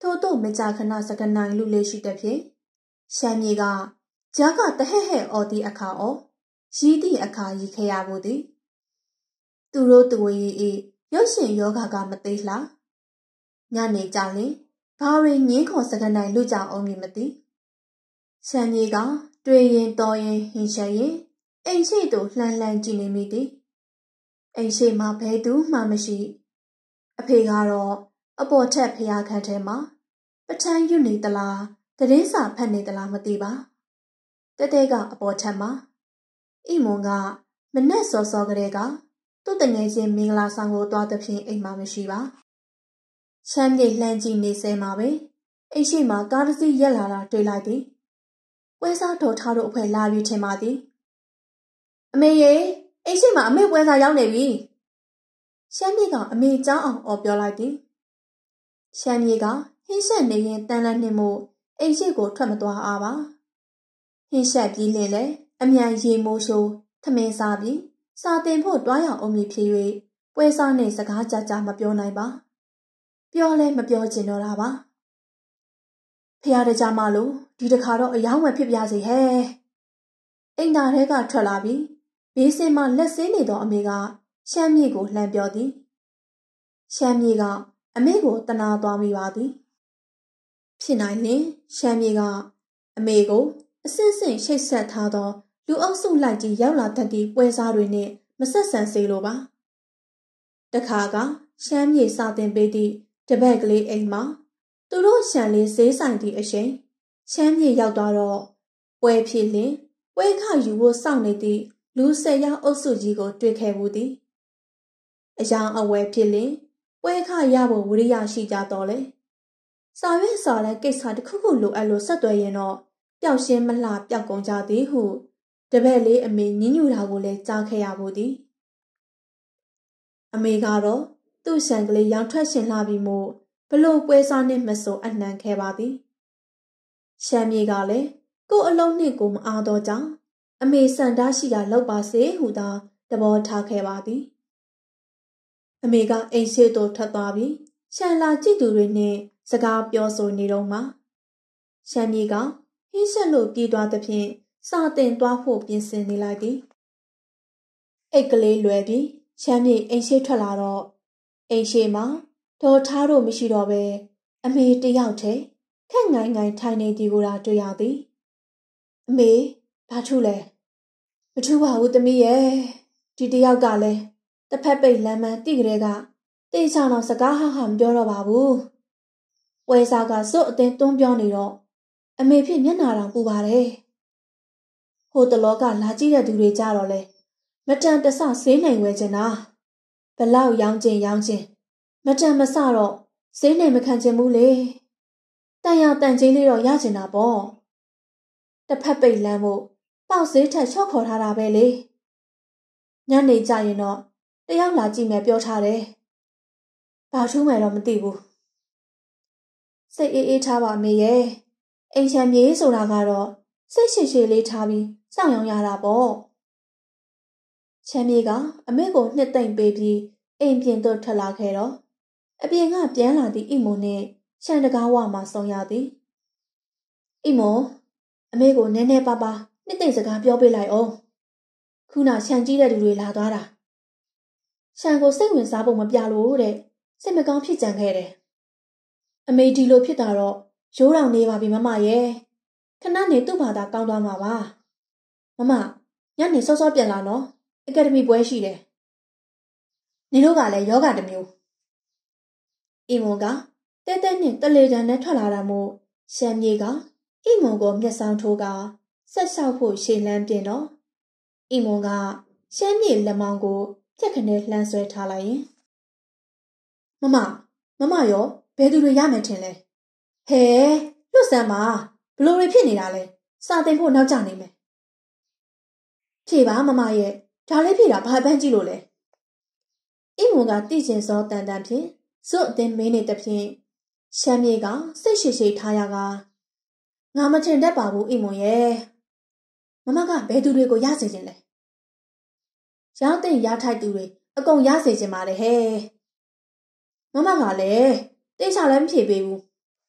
ထို့သို့မကြာခဏစကနိုင်လူလေးရှိတတ်ဖြင့်ရှမ်းမြေကဂျာကတဟဲ့ဟဲ့အော်သည့်အခါအော်ရီးသည့်အခါရီခဲ့ရဘူးသည်သူတို့သူဝေး၏ရုပ်ရှင်ယောဂါကမသေးလှညနေကြလင်ဘာတွေငင်းခေါ်စကနိုင်လူကြောင်အောင်မည်မသိရှမ်းမြေကတွေ့ရင်တော်ရင်ဟင်ချက်ရင်အိမ်ရှိသို့လှမ်းလှမ်းကြည့်နေမိသည်အိမ်ရှိမှဘဲသူမှမရှိအဖေကတော့အပေါ်ထက်ဖျားခန့်ထဲမှာပထန်းယူနေသလားတရင်စာဖတ်နေသလားမသိပါတဲတဲကအပေါ်ထက်မှာအိမွန်ကမနဲ့စောစောကလေးကသူ့တငယ်ချင်းမင်္ဂလာဆောင်ကိုတွားသဖြင့်အိမ်မှာမရှိပါချမ်းမြေလှမ်းကြည့်နေစဲမှာပဲအိမ်ရှိမှကားတစ်စီးရက်လာတာတွေ့လိုက်သည်ပွဲစားတော်ထားတို့အဖွဲလာပြီးထင်ပါသည်အမေရေအိမ်ရှိမှအမေပွဲစားရောက်နေပြီရှမ်းမြေကအမေကြောင်းအောင်အော်ပြောလိုက်သည်ရှမ်းမြေကဟင်းဆက်နေရင်တန်လန်းနှင်းမှုအိမ်ရှိကိုထွက်မသွားအားပါဟင်းဆက်ပြီးလင်လေအမြန်ရေမိုးရှိုးထမင်းစားပြီးစာတင်ဖို့တွားရအောင်မည်ဖြစ်၍ပွဲစားနှင့်စကားကြကြမပြောနိုင်ပါပြောလဲမပြောချင်တော့တာပါဖះတကြမလို့ဒီတခါတော့အယောင်းဝယ်ဖြစ်ပြစေဟဲ့အိမ်သားတွေကထွက်လာပြီးဘေးစင်မှလက်စင်းနေသောအမေကရှမ်းမြေကိုလှမ်းပြောသည်ရှမ်းမြေကအမေကိုတနာသွားမိပါသည်ဖြစ်နိုင်လင်ရှမ်းမြေကအမေကိုအစစ်စစ်ရှိတ်ဆက်ထားသောလူအုပ်စုလိုက်ကြီးရောက်လာတတ်သည့်ပွဲစားတွေနှင့်မဆက်ဆံစေလိုပါတခါကရှမ်းမြေစာတင်ပေးသည့်တပည့်ကလေးအိမ်မှာသူတို့ရှမ်းလေးဈေးဆိုင်သည့်အချိန်ရှမ်းမြေရောက်သွားတော့ပွဲဖြစ်လင်ပွဲခယူဖို့စောင့်နေသည့်လူဆယ်ယောက်အုပ်စုကြီးကိုတွေ့ခဲ့ဘူးသည်အယောင်အဝယ်ဖြစ်လင်ပွဲခရဖို့ဝိရိယရှိကြတော့လေစာရွက်စာလည်းကိစ္စတစ်ခုခုလိုအပ်လို့ဆက်သွယ်ရင်တော့ပျောက်ရှင်းမလှပျောက်ကုန်ကြသည်ဟုတပည့်လေးအမေညညူတာကိုလည်းကြားခဲ့ရဘူးသည်အမေကတော့သူ့ရှန်ကလေးရောင်ထွက်ရှင်လှပြီးမို့ဘလို့ပွဲစားနှင့်မဆိုအနှံခဲ့ပါသည်ရှမ်းမြေကလည်းကို့အလုံးနှင့်ကိုမအားတော့ကြောင်းအမေစံတားရှိတာလောက်ပါစေဟုသာတဘောထားခဲ့ပါသည်အမေကအိမ်ရှိသို့ထွက်သွားပြီးရှန်လာကြည့်သူတွေနှင့်စကားပြောဆိုနေတော့မှရှမ်းမြေကဟင်းဆက်လို့ပြေးသွားသဖြင့်စာတင်သွားဖို့ပြင်ဆင်နေလိုက်သည်အိတ်ကလေးလွယ်ပြီးရှမ်းမြေအိမ်ရှိထွက်လာတော့အိမ်ရှိမှာဒေါ်ထားတို့မရှိတော့ပဲအမေတယောက်တည်းခက်ငိုင်းငိုင်းထိုင်နေသည်ကိုသာတွေ့ရသည်အမေဘာထူးလဲမထူးပါဘူးသမီးရဲ့ဒီတယောက်ကလည်းတစ်ဖက်ပိတ်လမ်းမတိကလေးကတေချာတော့စကားဟာဟာမပြောတော့ပါဘူးပွဲစားကစွတ်အတင်းတွန်းပြောနေတော့အမေဖြစ်မျက်နာတောင်ပူပါတယ်ဟိုတလောကလာကြည့်တဲ့သူတွေကြတော့လေမတန်တဆဈေးနိုင်ဝဲချင်တာဘလောက်ရောင်းချင်ရောင်းချင်မတန်မဆတော့ဈေးနိုင်မခံချင်ဘူးလေတန်ရတန်ချင်းလေးတော့ရချင်တာပေါ့တစ်ဖက်ပိတ်လမ်းဖို့ပေါက်ဈေးထက်ချော့ခေါ်ထားတာပဲလေညနေကြရင်တော့တယောက်လာကြည့်မယ်ပြောထားတယ်ဘာထူးမယ်တော့မသိဘူးစိတ်အေးအေးထားပါမေရဲ့အိမ်ချမ်းမြေဆိုတာကတော့စိတ်ရှည်ရှည်လေးထားပြီးစောင့်ရောင်ရတာပေါ့ချမ်းမြေကအမေကိုနှစ်သိမ့်ပေးပြီးအိမ်ပြင်သို့ထွက်လာခဲ့တော့အပြင်ကပြန်လာသည့်အိမုံနှင့်ရှန်တကားဝမှဆုံရသည်အိမုံအမေကိုနည်းနည်းပါးပါးနှစ်သိမ့်စကားပြောပေးလိုက်အောင်ခုနရှန်ကြီးတဲ့သူတွေလာသွားတာရှန်ကိုစိတ်ဝင်စားဖို့မပြလို့တဲ့စိတ်မကောင်းဖြစ်ကြံခဲ့တယ်အမေဒီလိုဖြစ်တာတော့ရိုးတောင်နေပါပြီမမရဲ့ခဏနေသူ့ဘာသာကောင်းသွားမှာပါမမညနေစောစောပြန်လာနော်အကယ်ဒမီပွဲရှိတယ်နေတို့ကလည်းယောဂတစ်မျိုးအိမွန်ကတဲတဲနဲ့တလေတန်နဲ့ထွက်လာတာမို့ရှမ်းမြေကအိမွန်ကိုမျက်စောင်းထိုးကဆက်လျှောက်ဖို့ရှေ့လန်းပြင်တော့အိမွန်ကရှမ်းမြေလက်မောင်းကိုပြက်ခနဲ့လှမ်းဆွဲထားလိုက်ရင်မမမမရောဘယ်သူတွေရမယ်ထင်လဲဟဲလွတ်စမ်းပါဘလို့တွေဖြစ်နေတာလဲစာတင်ဖို့နောက်ကျနေမယ်ဖြေပါမမရဲ့ဒါလေးဖြေတာဘာပန်းကြည့်လို့လဲအိမွန်ကတိကျင်စောတန်တန်ဖြင့်ဇွတ်အတင်းမင်းနေတဖြင့်ရှမ်းမြေကစိတ်ရှိရှိထားရကငါမထင်တတ်ပါဘူးအိမွန်ရဲ့မမကဘယ်သူတွေကိုရစေခြင်းလဲရောက်တဲ့ရထိုက်သူတွေအကုန်ရစေခြင်းပါလေဟဲ့မမကလည်းတိတ်ချလည်းမဖြေပေးဘူး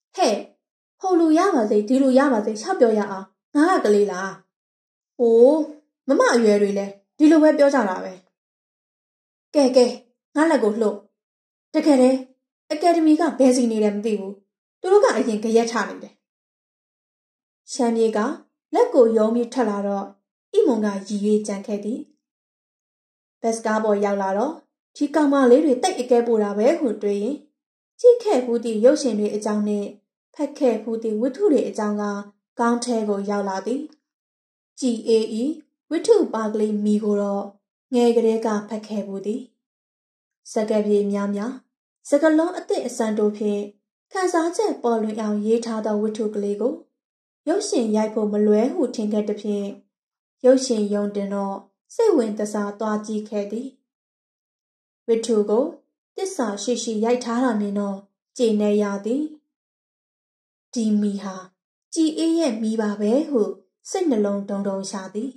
嘿，后路ရပါစေဒီလိုရပါစေချပြောရအောင်ငါကကလေးလား။အိုးမမအရွယ်တွေလဲဒီလိုပဲပြောကြတာပဲ။ကဲကဲငါလက်ကိုလှုပ်တကယ်တည်းအကယ်ဒမီကဘယ်စီနေတယ်မသိဘူး။သူတို့ကအရင်ကြရက်ချနေတယ်။ရှမ်းမြေကလက်ကိုယုံပြီးထွက်လာတော့ဣမွန်ကရည်ရွယ်ကြံခဲ့သည်။ဘက်စကားပေါ်ရောက်လာတော့ဒီကောင်မလေးတွေတိတ်အကဲပို့တာပဲဟုတွေးရင်ကြည့်ခဲ့ဘူးသည့်ရုပ်ရှင်တွေအကြောင်းနဲ့ဖက်ခဲ့ဘူးသည့်ဝတ္ထုတွေအကြောင်းကကောင်းထဲကိုရောက်လာသည်ကြည်အေးဤဝတ္ထုပါကလေးမိကိုတော့ငယ်ကလေးကဖက်ခဲ့ဘူးသည်စကပြေများများစကလုံးအသည့်အစံတို့ဖြင့်ခန်းစားချက်ပေါ်လွင်အောင်ရေးထားသောဝတ္ထုကလေးကိုရုပ်ရှင်ရိုက်ဖို့မလွဲဟုထင်ခဲ့သည်ဖြင့်ရုပ်ရှင်ယုံတင်တော့စိတ်ဝင်တစားသွားကြည့်ခဲ့သည်ဝတ္ထုကိုတစ္ဆာရှိရှိရိုက်ထားတာမြင်တော့ကြည်နေရသည်ဒီမီဟာကြည်အေးရဲ့မီပါပဲဟုစိတ်နှလုံးတုံတုံရှာသည်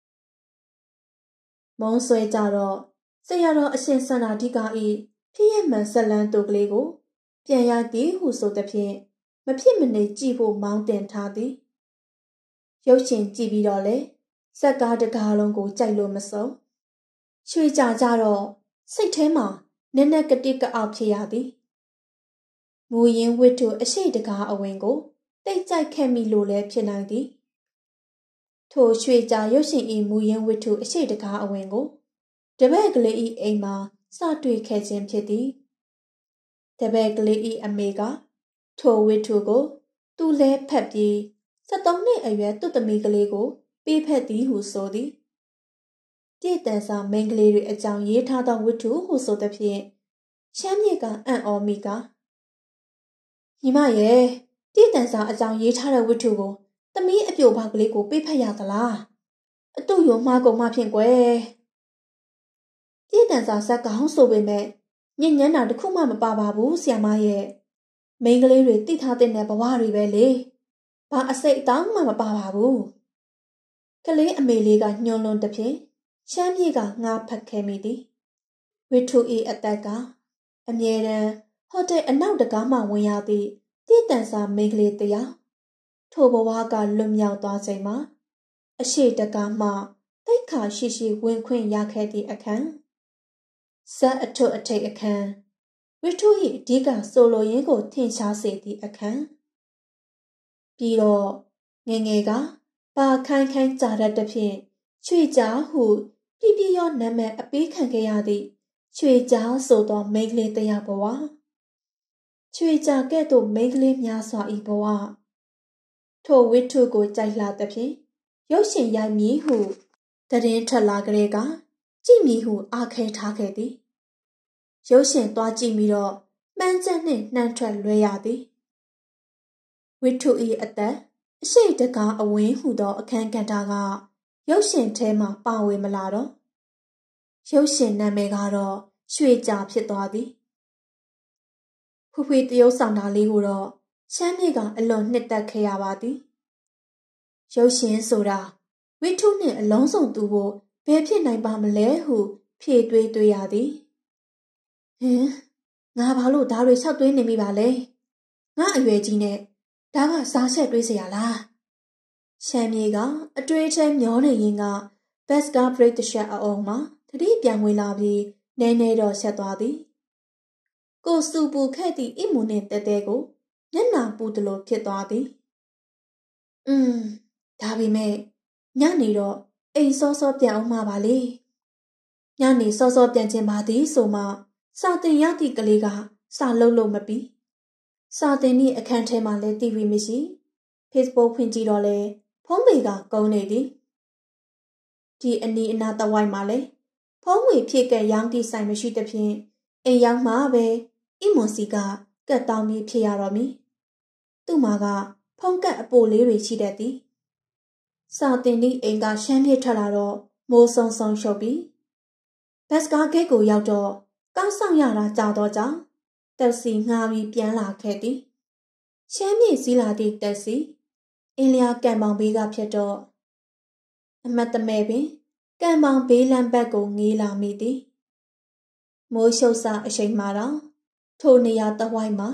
မုံဆွဲကြတော့ဆရာတော်အရှင်စန္ဒာဓိကဤဖြစ်ရမှန်ဇလန်းတို့ကလေးကိုပြန်ရသည်ဟုဆိုသည်ဖြင့်မဖြစ်မနေကြည့်ဖို့မောင်းတင်ထားသည်ရုပ်ရှင်ကြည့်ပြီးတော့လေဇက်ကားတကားလုံးကိုကြိုက်လို့မစုံရွှေကြကြတော့စိတ်ထဲမှာနက်နက်ကတိကအောက်ဖြစ်ရသည်မူရင်းဝတ္ထုအရှိတကားအဝင်ကိုတိတ်ကြိုက်ခဲ့မိလို့လည်းဖြစ်နိုင်သည်ထိုရွှေကြရုပ်ရှင်ဤမူရင်းဝတ္ထုအရှိတကားအဝင်ကိုတပည့်ကလေးဤအိမ်မှာစတွေ့ခဲ့ခြင်းဖြစ်သည်တပည့်ကလေးဤအမေကထိုဝတ္ထုကိုသူလဲဖက်ပြီးစက်သုံးနှစ်အရွယ်သူ့သမီးကလေးကိုပေးဖက်သည်ဟုဆိုသည်တည်တန်စာမိန်းကလေးတွေအကြောင်းရေးထားသောဝတ္ထုဟုဆိုသည်ဖြင့်ရှမ်းမြေကအံ့ဩမိကညီမရဲ့တည်တန်စာအကြောင်းရေးထားတဲ့ဝတ္ထုကိုသမီးအပြိုဘကလေးကိုပေးဖက်ရသလားအတူယုံမှားကုန်မှဖြင့်ကွယ်တည်တန်စာဇက်ကောင်းဆိုပေမဲ့ညဉ့်ညမ်းတာတစ်ခုမှမပါပါဘူးဆရာမရဲ့မိန်းကလေးတွေတိထားတဲ့ဘဝတွေပဲလေဘာအစိတ်အတောင်းမှမပါပါဘူးကလေးအမေလေးကညှို့လွန်သည်ဖြင့်ရှမ်းမြေကငါဖက်ခဲမိသည်ဝတ္ထုဤအသက်ကအမြဲတမ်းဟိုတယ်အနောက်တကားမှဝင်ရသည့်တည်တန်စာမိန်းကလေးတယောက်ထိုဘဝကလွတ်မြောက်သွားချိန်မှာအရှိတကားမှတိတ်ခါရှိရှိဝင်ခွင့်ရခဲ့သည့်အခန်းဇက်အထွတ်အထိပ်အခန်းဝတ္ထု၏အဓိကဆိုလိုရင်းကိုထင်ရှားစေသည့်အခန်းပြီးတော့ငယ်ငယ်ကပါခိုင်းခိုင်းကြတတ်သည်ဖြင့်ချွေကြားဟုပြပြရောနာမည်အပေးခံခဲ့ရသည့်ချွေကြားဆိုသောမိန်းကလေးတယောက်ဘဝချွေကြားကဲ့သို့မိန်းကလေးများစွာ၏ဘဝထိုဝတ္ထုကိုကြိုက်လာသည်ဖြင့်ရုပ်ရှင်ရိုက်မည်ဟုတည်င်းထွက်လာကြတဲ့ကကြည့်မည်ဟုအားခဲထားခဲ့သည်ရုပ်ရှင်သွားကြည့်ပြီးတော့မှန်းချက်နှင့်နှမ်းထွက်လွဲရသည်ဝတ္ထု၏အသက်အရှိတကားအဝင်းဟုသောအခန်းကဏ္ဍကရုပ်ရှင်ထဲမှာပါဝင်မလာတော့ရုပ်ရှင်နာမည်ကတော့ရွှေကြာဖြစ်သွားသည်ဖူဖွေတရုပ်ဆောင်တာလေးကိုတော့ရှမ်းမြေကအလွန်နှစ်သက်ခဲ့ရပါသည်ရုပ်ရှင်ဆိုတာဝတ္ထုနှင့်အလုံးစုံသူဖို့ဘယ်ဖြစ်နိုင်ပါမလဲဟုဖြေတွေးတွေးရသည်ဟင်ငါဘာလို့ဓာတ်တွေလျှောက်တွေးနေမိပါလဲငါအရွယ်ကြီးနဲ့ဒါကစားချက်တွေးเสียလားရှမ်းမြေကအတွေးထဲမျောနေရင်ကဘက်စကားဘရိတ်တစ်ချက်အအောင်မှာတတိပြန်ဝင်လာပြီးနဲနဲတော့ဆက်သွားသည်ကိုစူပူခဲ့သည့်အိမူနှင့်တဲတဲကိုမျက်နှာပူသလိုဖြစ်သွားသည်อืมဒါပေမဲ့ညနေတော့အိမ်စောစောပြန်အောင်မှာပါလေညနေစောစောပြန်ခြင်းပါသည်ဆိုမှစာတင်ရသည့်ကလေးကစာလုံးလုံးမပြီးစာတင်ဤအခန်းထဲမှာလည်း တီဗီ မရှိ Facebook ဖွင့်ကြည့်တော့လဲဖုန်းမေကကုန်းနေသည်ဒီအနီးအနားတဝိုက်မှာလဲဖုန်းငွေဖြည့်ကဲရောင်းသည့်ဆိုင်မရှိသဖြင့်အိမ်ရောက်မှပဲအိမွန်စီကကတ်တောင်းပြီးဖြစ်ရတော့မည်သူ့မှာကဖုန်းကတ်အပိုလေးတွေရှိတတ်သည်စာတင်ဤအိမ်ကရှမ်းပြေထွက်လာတော့မိုးဆုံဆုံရှုပ်ပြီးဘက်စကားဂိတ်ကိုရောက်တော့ကောင်းဆောင်ရတာကြာတော့ကြောင့်တက်စီငှားပြီးပြန်လာခဲ့သည်ရှမ်းမြေစည်းလာသည့်တက်စီအင်းလျာကံပေါင်ဘေးကဖြစ်တော့အမတ်တမဲပင်ကံပေါင်ဘေးလမ်းဘက်ကိုငေးလာမိသည်မိုးရှုပ်စာအချိန်မှာတော့ထိုနေရာတဝိုက်မှာ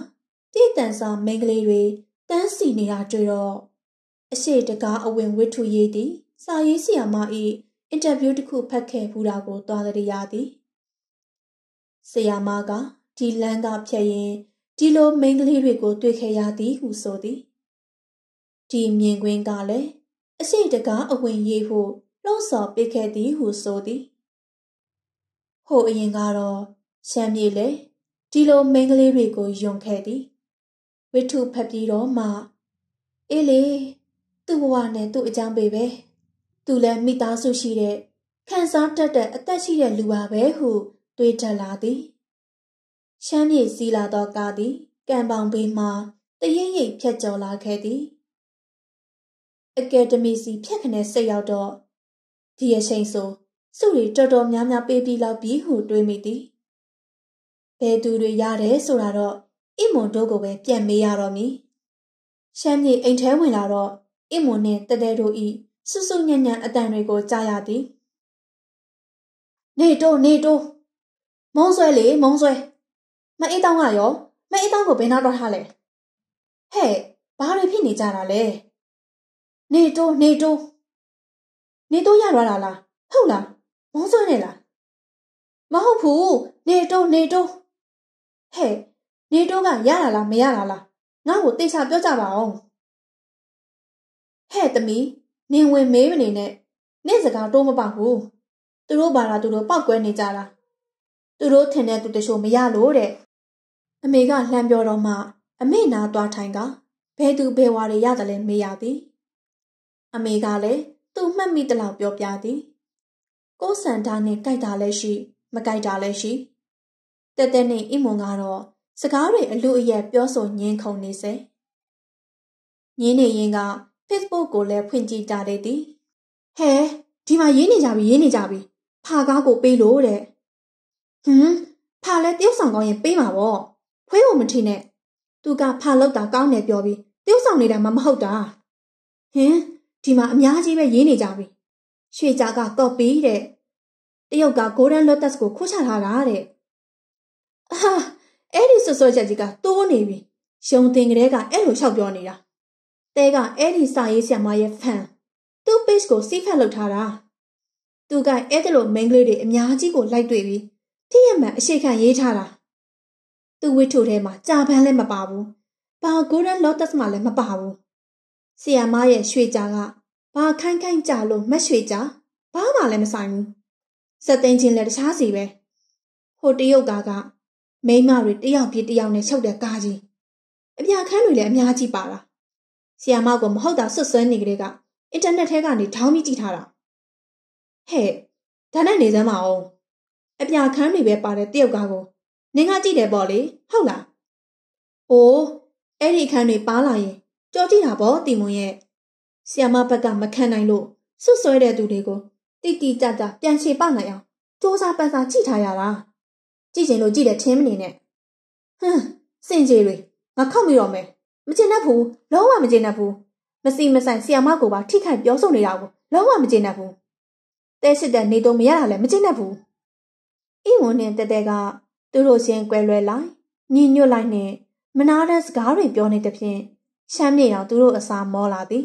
ပြည့်တန်စာမိန်းကလေးတွေတန်းစီနေတာတွေ့တော့အရှိတကားအဝင်ဝတ္ထုရေးသည်စာရေးဆရာမ၏အင်တာဗျူးတစ်ခုဖတ်ခဲ့ဘူးတာကိုသွားကြရသည်ဆရာမကဒီလမ်းကဖြတ်ရင်ဒီလိုမိန်းကလေးတွေကိုတွေ့ခဲ့ရသည်ဟုဆိုသည်ဒီမြင်ကွင်းကလည်းအရှိတကားအဝင်ရေးဖို့လှုံ့ဆော်ပေးခဲ့သည်ဟုဆိုသည်ဟိုအရင်ကတော့ရှမ်းမြေလေဒီလိုမိန်းကလေးတွေကိုယုံခဲ့သည်ဝိထုဖတ်ပြီးတော့မှအေးလေသူ့ဘဝနဲ့သူ့အကြောင်းပဲပဲသူလည်းမိသားစုရှိတဲ့ခံစားတတ်တဲ့အသက်ရှိတဲ့လူပါပဲဟုတွေးထလာသည်ရှမ်းမြေစီးလာတော့ကားသည်ကံပေါင်ဘေးမှတရိပ်ရိပ်ဖြတ်ကျော်လာခဲ့သည်အကယ်ဒမီစီဖြတ်ခနဲ့စိတ်ရောက်တော့ဒီအချိန်ဆိုစုတွေတော်တော်များများပေးပြီးလောက်ပြီးဟုတွေးမိသည်ဘယ်သူတွေရတယ်ဆိုတာတော့အင်မွန်တို့ကိုပဲပြန်မေးရတော့မည်ရှမ်းမြေအိမ်ထဲဝင်လာတော့အင်မွန်နဲ့တတဲတို့ဤစွစွညံ့ညံ့အတန်တွေကိုကြားရသည်နေတိုးနေတိုးမုံဆွဲလေမုံဆွဲမအေးတောင်းကရောမအေးတောင်းကိုဘယ်နောက်တော့ထားလဲဟဲ့ဘာတွေဖြစ်နေကြတာလဲနေတိုးနေတိုးနေတိုးရသွားတာလားဟုတ်လားမုံဆွဲနေလားမဟုတ်ဘူးနေတိုးနေတိုးဟဲ့နေတိုးကရတာလားမရတာလားငါ့ကိုတိတ်ချပြောကြပါအောင်ဟဲ့သမီးနင်ဝင်မေးမနေနဲ့နေ့စကားတိုးမပေါက်ဘူးသူတို့ဘာသာသူတို့ပောက်ကွဲနေကြတာသူတို့ထင်တဲ့သူတချို့မရလို့တဲ့အမေကလှမ်းပြောတော့မှအမေနာသွားထိုင်ကဘယ်သူဘယ်ဝါတွေရတယ်လဲမေးရသည်အမေကလည်းသူ့မှတ်မိတလောက်ပြောပြသည်ကိုယ်စံသားနဲ့ကြိုက်တာလည်းရှိမကြိုက်တာလည်းရှိတက်တက်နဲ့အင်မွန်ကတော့စကားတွေအလူအယက်ပြောဆိုညင်းခုန်နေစေညင်းနေရင်က Facebook ကိုလည်းဖွင့်ကြည့်ကြတဲ့သည်ဟဲဒီမှာရေးနေကြပြီရေးနေကြပြီဖာကားကိုပေးလို့တဲ့ဟွန်းဖာလဲတယောက်ဆောင်ကောင်းရင်ပေးမှာပေါ့ခွေးကိုမထင်နဲ့သူကဖာလောက်တာကောင်းတယ်ပြောပြီးတယောက်ဆောင်နေတာမှမဟုတ်တာဟင်ဒီမှာအများကြီးပဲရေးနေကြပြီရွှေကြားကကော့ပီတဲ့တယောက်က Golden Lotus ကိုခိုးချထားတာတဲ့အာအဲ့ဒီဆွဆွချက်ကြီးကတိုးနေပြီရုံတင်ကလေးကအဲ့လိုလျှောက်ပြောနေတာတဲကအဲ့ဒီစာရေးဆရာမရဲ့ fan သူ့ page ကိုစီးဖက်လုပ်ထားတာသူကအဲ့ဒီလို main ကလေးတွေအများကြီးကိုလိုက်တွေ့ပြီးထိရမှန်အရှိခံရေးထားတာသူ့ဝိထုထဲမှာကြာပန်းလည်းမပါဘူးဘာ Golden Lotus မှလည်းမပါဘူးဆရာမရဲ့ရွှေကြာကဘာခိုင်းခိုင်းကြာလို့မရွှေကြာဘာမှလည်းမဆိုင်ဘူးစက်သိန်းချင်းလည်းတခြားစီပဲဟိုတရုတ်ကားကမိန်းမတွေတယောက်ပြေးတယောက်နဲ့ချုပ်တဲ့ကားကြီးအပြာခန်းတွေလည်းအများကြီးပါတာဆီယာမကမဟုတ်တာဆွဆွဲနေကြတဲ့ကအင်တာနက်ထဲကနေထောင်းပြီးကြည့်ထားတာဟဲ့ဒါနဲ့နေစမ်းမအောင်အပြာခန်းတွေပဲပါတဲ့တယောက်ကားကိုနင်ကကြည့်တယ်ပေါ့လေဟုတ်လားအိုးအဲ့ဒီအခန်းတွေပါလာရင်ကြော်ကြည့်တာပေါ့တီမွန်ရဲ့ဆီယာမဘက်ကမခံနိုင်လို့ဆွဆွဲတဲ့သူတွေကိုတိတိကျကျပြန်ချေပနိုင်အောင်စူးစမ်းပန်းစားကြည့်ထားရတာကြည့်ချင်လို့ကြည့်တယ်ထင်းမနေနဲ့ဟမ်စင်ကြီးတွေငါခောက်မိတော့မယ်မကျင်တတ်ဘူးလုံးဝမကျင်တတ်ဘူးမစီမဆိုင်ဆီယာမကိုပါထိခိုက်ပြောဆိုနေတာကိုလုံးဝမကျင်တတ်ဘူးတဲစစ်တဲ့နေတော့မရတာလည်းမကျင်တတ်ဘူးအင်းဝန်နဲ့တဲတဲကသူတို့ချင်းကွဲလွဲလိုက်ညီညွတ်လိုက်နဲ့မနာတဲ့စကားတွေပြောနေတဲ့ဖြင့်ရှမ်းမြေအောင်သူတို့အစာမောလာသည်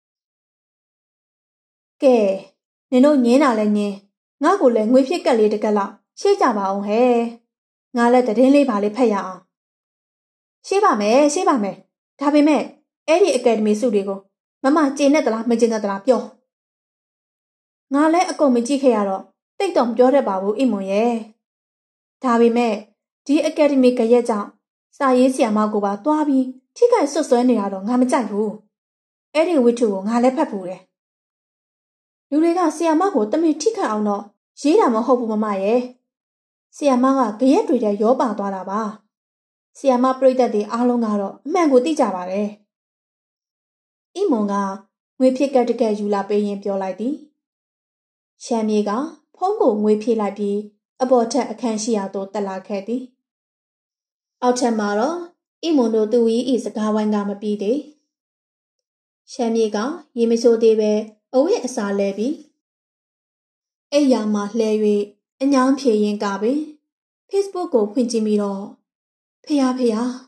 ကဲနင်တို့ညင်းတာလဲညင်းငါ့ကိုလည်းငွေဖြစ်ကက်လေးတစ်ကက်လောက်ရှေ့ကြပါအောင်ဟဲ့ငါလည်းတည်င်းလေးပါလေးဖက်ရအောင်ရှေ့ပါမယ်ရှေ့ပါမယ်ဒါပေမဲ့အဲ့ဒီအကယ်ဒမီစုတွေကိုမမကျင်းနဲ့တလားမကျင်းနဲ့တလားပြောငါလည်းအကုန်မကြည့်ခဲ့ရတော့တိတ်တော့မပြောတတ်ပါဘူးအိမ်မွန်ရဲ့ဒါပေမဲ့ဒီအကယ်ဒမီကရက်ကြောင့်စာရေးဆရာမကိုပါတွားပြီးထိခိုက်ဆွဆွဲနေတာတော့ငါမကြိုက်ဘူးအဲ့ဒီဝိထုကိုငါလည်းဖတ်ဘူးတယ်လူတွေကဆရာမကိုတမင်ထိခိုက်အောင်တော့ရေးတာမဟုတ်ဘူးမမရဲ့ဆရာမကကြရက်တွေတဲ့ရောပါသွားတာပါဆရာမပြိတ္တတွေအားလုံးကတော့အမှန်ကိုသိကြပါတယ်အီမွန်ကငွေဖြစ်ကက်တကက်ယူလာပေးရင်ပြောလိုက်သည်ရှမ်းမြေကဖုံးကိုငွေဖြည့်လိုက်ပြီးအပေါ်ထက်အခန်းရှိရာသို့တက်လာခဲ့သည်အောက်ထပ်မှာတော့အီမွန်တို့သူ၏ဤစကားဝိုင်းကမပြီးသေးရှမ်းမြေကရေမချိုးသေးပဲအဝတ်အစားလဲပြီးအိယာမှာလှဲ၍အညောင်းဖြေရင်ကပင် Facebook ကိုဖွင့်ကြည့်ပြီးတော့ဖေယားဖေယား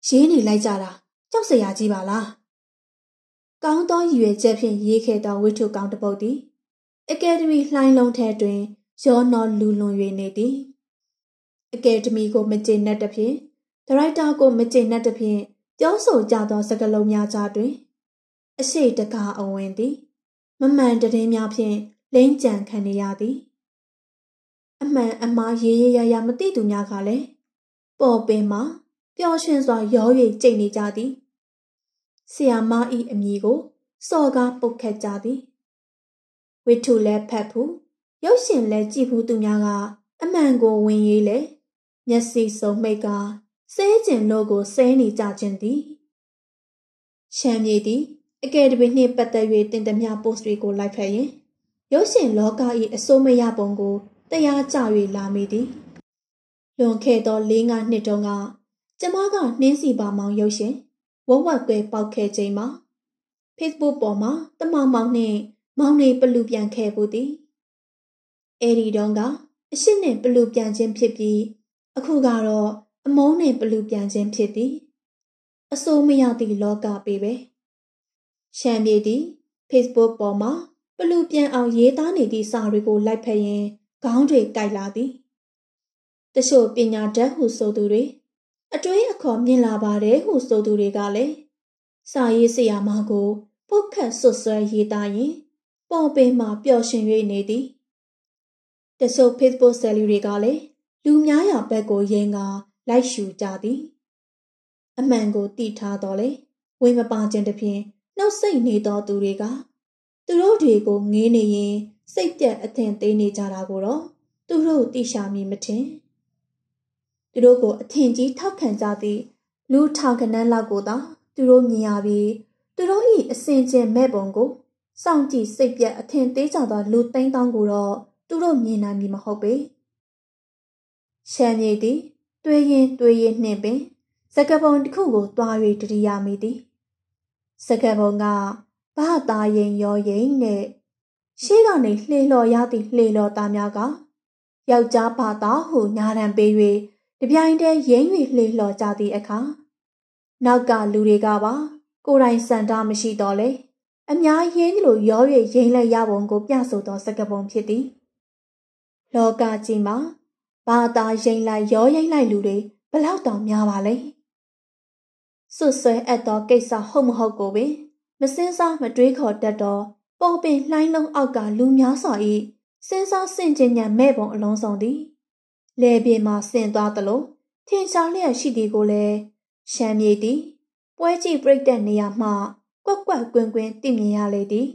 ရင်းနေလိုက်ကြတာကြောက်စရာကြီးပါလားကောင်းသောရည်ရွယ်ချက်ဖြင့်ရေးခဲ့သောဝတ္ထုကောင်းတစ်ပုဒ်သည်အကယ်ဒမီလှိုင်းလုံးထဲတွင်ရောနောလူလွန်၍နေသည်အကယ်ဒမီကိုမကျေနပ်သဖြင့်ဒါရိုက်တာကိုမကျေနပ်သဖြင့်ပြောဆိုကြသောစကားလုံးများကြားတွင်အရှိတကားအဝင်သည်မမှန်တည်များဖြင့်လိမ့်ကြံခံနေရသည်အမှန်အမှားရေးရရရမသိသူများကလည်းပေါ်ပင်မှာပျော်ရွှင်စွာရော၍ကြိတ်နေကြသည်ဆရာမ၏အမည်ကိုစော်ကားပုတ်ခတ်ကြသည်ဝိထုလည်းဖတ်ဖူးရုပ်ရှင်လည်းကြည့်ဖူးသူများကအမှန်ကိုဝင်ရေးလေမျက်စိစုံမိတ်ကဆဲကျင်လို့ကိုဆဲနေကြခြင်းသည်ရှမ်းမြေသည်အကယ်ဒမီနှင့်ပတ်သက်၍တင်သမျှ post တွေကိုလိုက်ဖက်ရင်ရုပ်ရှင်လောက၏အစိုးမရပုံကိုတရားကျ၍လာမိသည်လွန်ခဲ့သောလေးငါးနှစ်တုန်းကကျမကနှင်းစီပါမောင်ရုပ်ရှင်ဝက်ဝက်ကွဲပေါက်ခဲ့ချိန်မှာ Facebook ပေါ်မှာတမောင်မောင်နှင့်မောင်နေပလူပြန်ခဲ့ဘူးသည်အဲဒီတုန်းကအရှင်းနှင့်ပလူပြန်ခြင်းဖြစ်ပြီးအခုကတော့အမုန်းနှင့်ပလူပြန်ခြင်းဖြစ်သည်အစိုးမရသည့်လောကပေပဲရှမ်းပြည်သည် Facebook ပေါ်မှာပလူပြန်အောင်ရေးသားနေသည့်စာတွေကိုလိုက်ဖက်ရင်ခေါင်းတွေကိုက်လာသည်တချို့ပညာတတ်ဟုဆိုသူတွေအတွေးအခေါ်မြင်လာပါတယ်ဟုဆိုသူတွေကလည်းစာရေးဆရာမကိုပုတ်ခတ်ဆွဆွဲရေးသားရင်ပေါ်ပင်မှာပျော်ရွှင်၍နေသည်တချို့ Facebook ဆယ်လီတွေကလည်းလူများရာဘက်ကိုရင်ကလိုက်ရှူကြသည်အမှန်ကိုသိထားတော့လေဝေမပါခြင်းတစ်ဖြင့်နှုတ်ဆက်နေသောသူတွေကသူတို့တွေကိုငေးနေရင်စိတ်ပြက်အထင်သေးနေကြတာကိုတော့သူတို့သိရှာမည်မထင်သူတို့ကိုအထင်ကြီးထောက်ခံကြသည့်လူထောင်ကနန်းလောက်ကိုသာသူတို့မြင်ရပြီးသူတို့၏အစင်ကျင်မဲ့ပုံကိုစောင့်ကြည့်စိတ်ပြက်အထင်သေးကြသောလူသိန်းတောင်းကိုတော့သူတို့မြင်နိုင်မည်မဟုတ်ပေရှမ်းမြေသည်တွေးရင်တွေးရင်နှင့်ပင်စကပုံတစ်ခုကိုတွား၍တတိယမိသည်စကပုံကဘာသာရင်ရောရင်နဲ့ရှေ့ကနေလှေလော်ရသည့်လှေလော်သားများကယောက်ျားဘာသာဟုညာတံပေး၍တပြိုင်တည်းရင်း၍လှေလော်ကြသည့်အခါနောက်ကလူတွေကပါကိုယ်တိုင်စံတာမရှိတော့လေအများရင်းလိုရော၍ရင်းလဲရပုံကိုပြဆိုသောစကပုံဖြစ်သည်လောကကြီးမှာဘာသာရင်လိုက်ရောရိမ့်လိုက်လူတွေဘလောက်တောင်များပါလဲဆွဆွဲအပ်သောကိစ္စဟုတ်မဟုတ်ကိုပင်မစင်းစားမတွေးခေါ်တတ်တော့ပေါ်ပင်လှိုင်းလုံးအောက်ကလူများစွာ၏စဉ်းစားဆင်ခြင်ဉာဏ်မဲ့ပုံအလုံးစုံသည်လေပြေမှာဆင်သွားသလိုထင်ရှားလျက်ရှိသည်ကိုလည်းရှမ်းမြေသည်ပွဲကြည့်ပြိတ္တနေရာမှကွက်ကွက်ကွင်းကွင်းသိမြင်ရလေသည်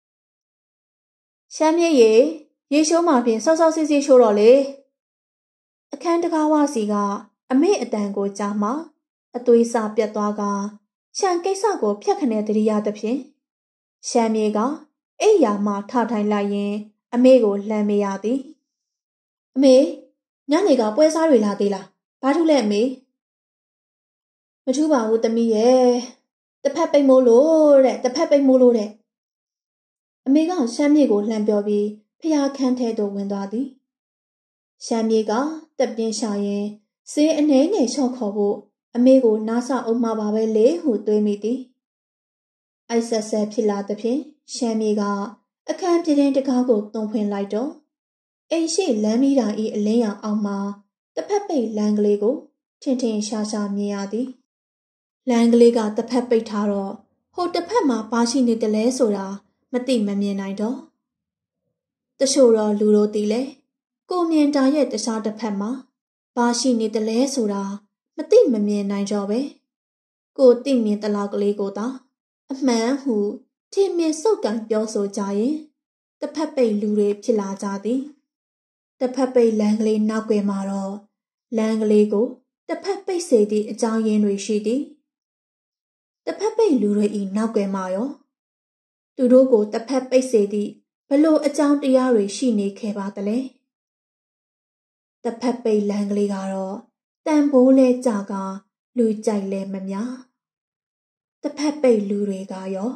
ရှမ်းမြေရေရေရှိုးမှာဖြင့်ဆောက်ဆောက်စီစီရှိုးတော့လေအခန်းတကားဝစီကအမေအတန်ကိုကြားမှအသွေးစာပြတ်သွားကရှမ်းကိစ္စကိုဖျက်ခနဲ့တရိယာသဖြင့်ရှမ်းမြေကအိယာမှထထိုင်လိုက်ရင်အမေကိုလှမ်းမရသည်အမေညနေကပွဲစားတွေလာသေးလားဘာထူးလဲအမေမထူးပါဘူးသမီးရဲ့တစ်ဖက်ပိတ်မိုးလို့တဲ့တစ်ဖက်ပိတ်မိုးလို့တဲ့အမေကရှမ်းမြေကိုလှမ်းပြောပြီးဖျားခန်းထဲသို့ဝင်သွားသည်ရှမ်းမြေကတက်ပြင်းရှာရင်ဈေးအနှဲငယ်လျှော့ခေါ်ဖို့အမေကိုနားဆအုံမှာပါပဲလေဟုတွေးမိသည်အိုက်ဆက်ဆက်ဖြစ်လာသဖြင့်ရှမ်းမြေကအခန်းပြတင်းတကားကိုသွန်ဖွင့်လိုက်တော့အိမ်ရှိလမ်းမီးတိုင်၏အလင်းရောင်အောက်မှာတစ်ဖက်ပိတ်လမ်းကလေးကိုထင်ထင်ရှားရှားမြင်ရသည်လမ်းကလေးကတစ်ဖက်ပိတ်ထားတော့ဟိုတစ်ဖက်မှာဘာရှိနေတယ်လဲဆိုတာမသိမမြင်နိုင်တော့တချို့တော့လူတို့သိလဲကိုမြင်တာရဲ့တခြားတစ်ဖက်မှာဘာရှိနေတယ်လဲဆိုတာမသိမမြင်နိုင်တော့ပဲကိုသိမြင်တလောက်ကလေးကိုသာအမှန်ဟုထင်မြင်စုပ်ကန်ပြောဆိုကြရင်တစ်ဖက်ပိတ်လူတွေဖြစ်လာကြသည်တစ်ဖက်ပိတ်လမ်းကလေးနောက်ွယ်မှာတော့လမ်းကလေးကိုတစ်ဖက်ပိတ်စေသည့်အကြောင်းရင်းတွေရှိသည်တစ်ဖက်ပိတ်လူတွေ၏နောက်ွယ်မှာရောသူတို့ကိုတစ်ဖက်ပိတ်စေသည့်ဘလို့အကြောင်းတရားတွေရှိနေခဲ့ပါသလဲတစ်ဖက်ပိတ်လမ်းကလေးကတော့တန်ဖိုးလဲကြကလူကြိုက်လဲမများတစ်ဖက်ပိတ်လူတွေကရော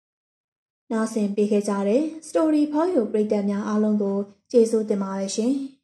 နားဆင်ပေးခဲ့ကြတဲ့ Story ဖောက်ရုပ်ပရိသတ်များအားလုံးကိုကျေးဇူးတင်ပါတယ်ရှင်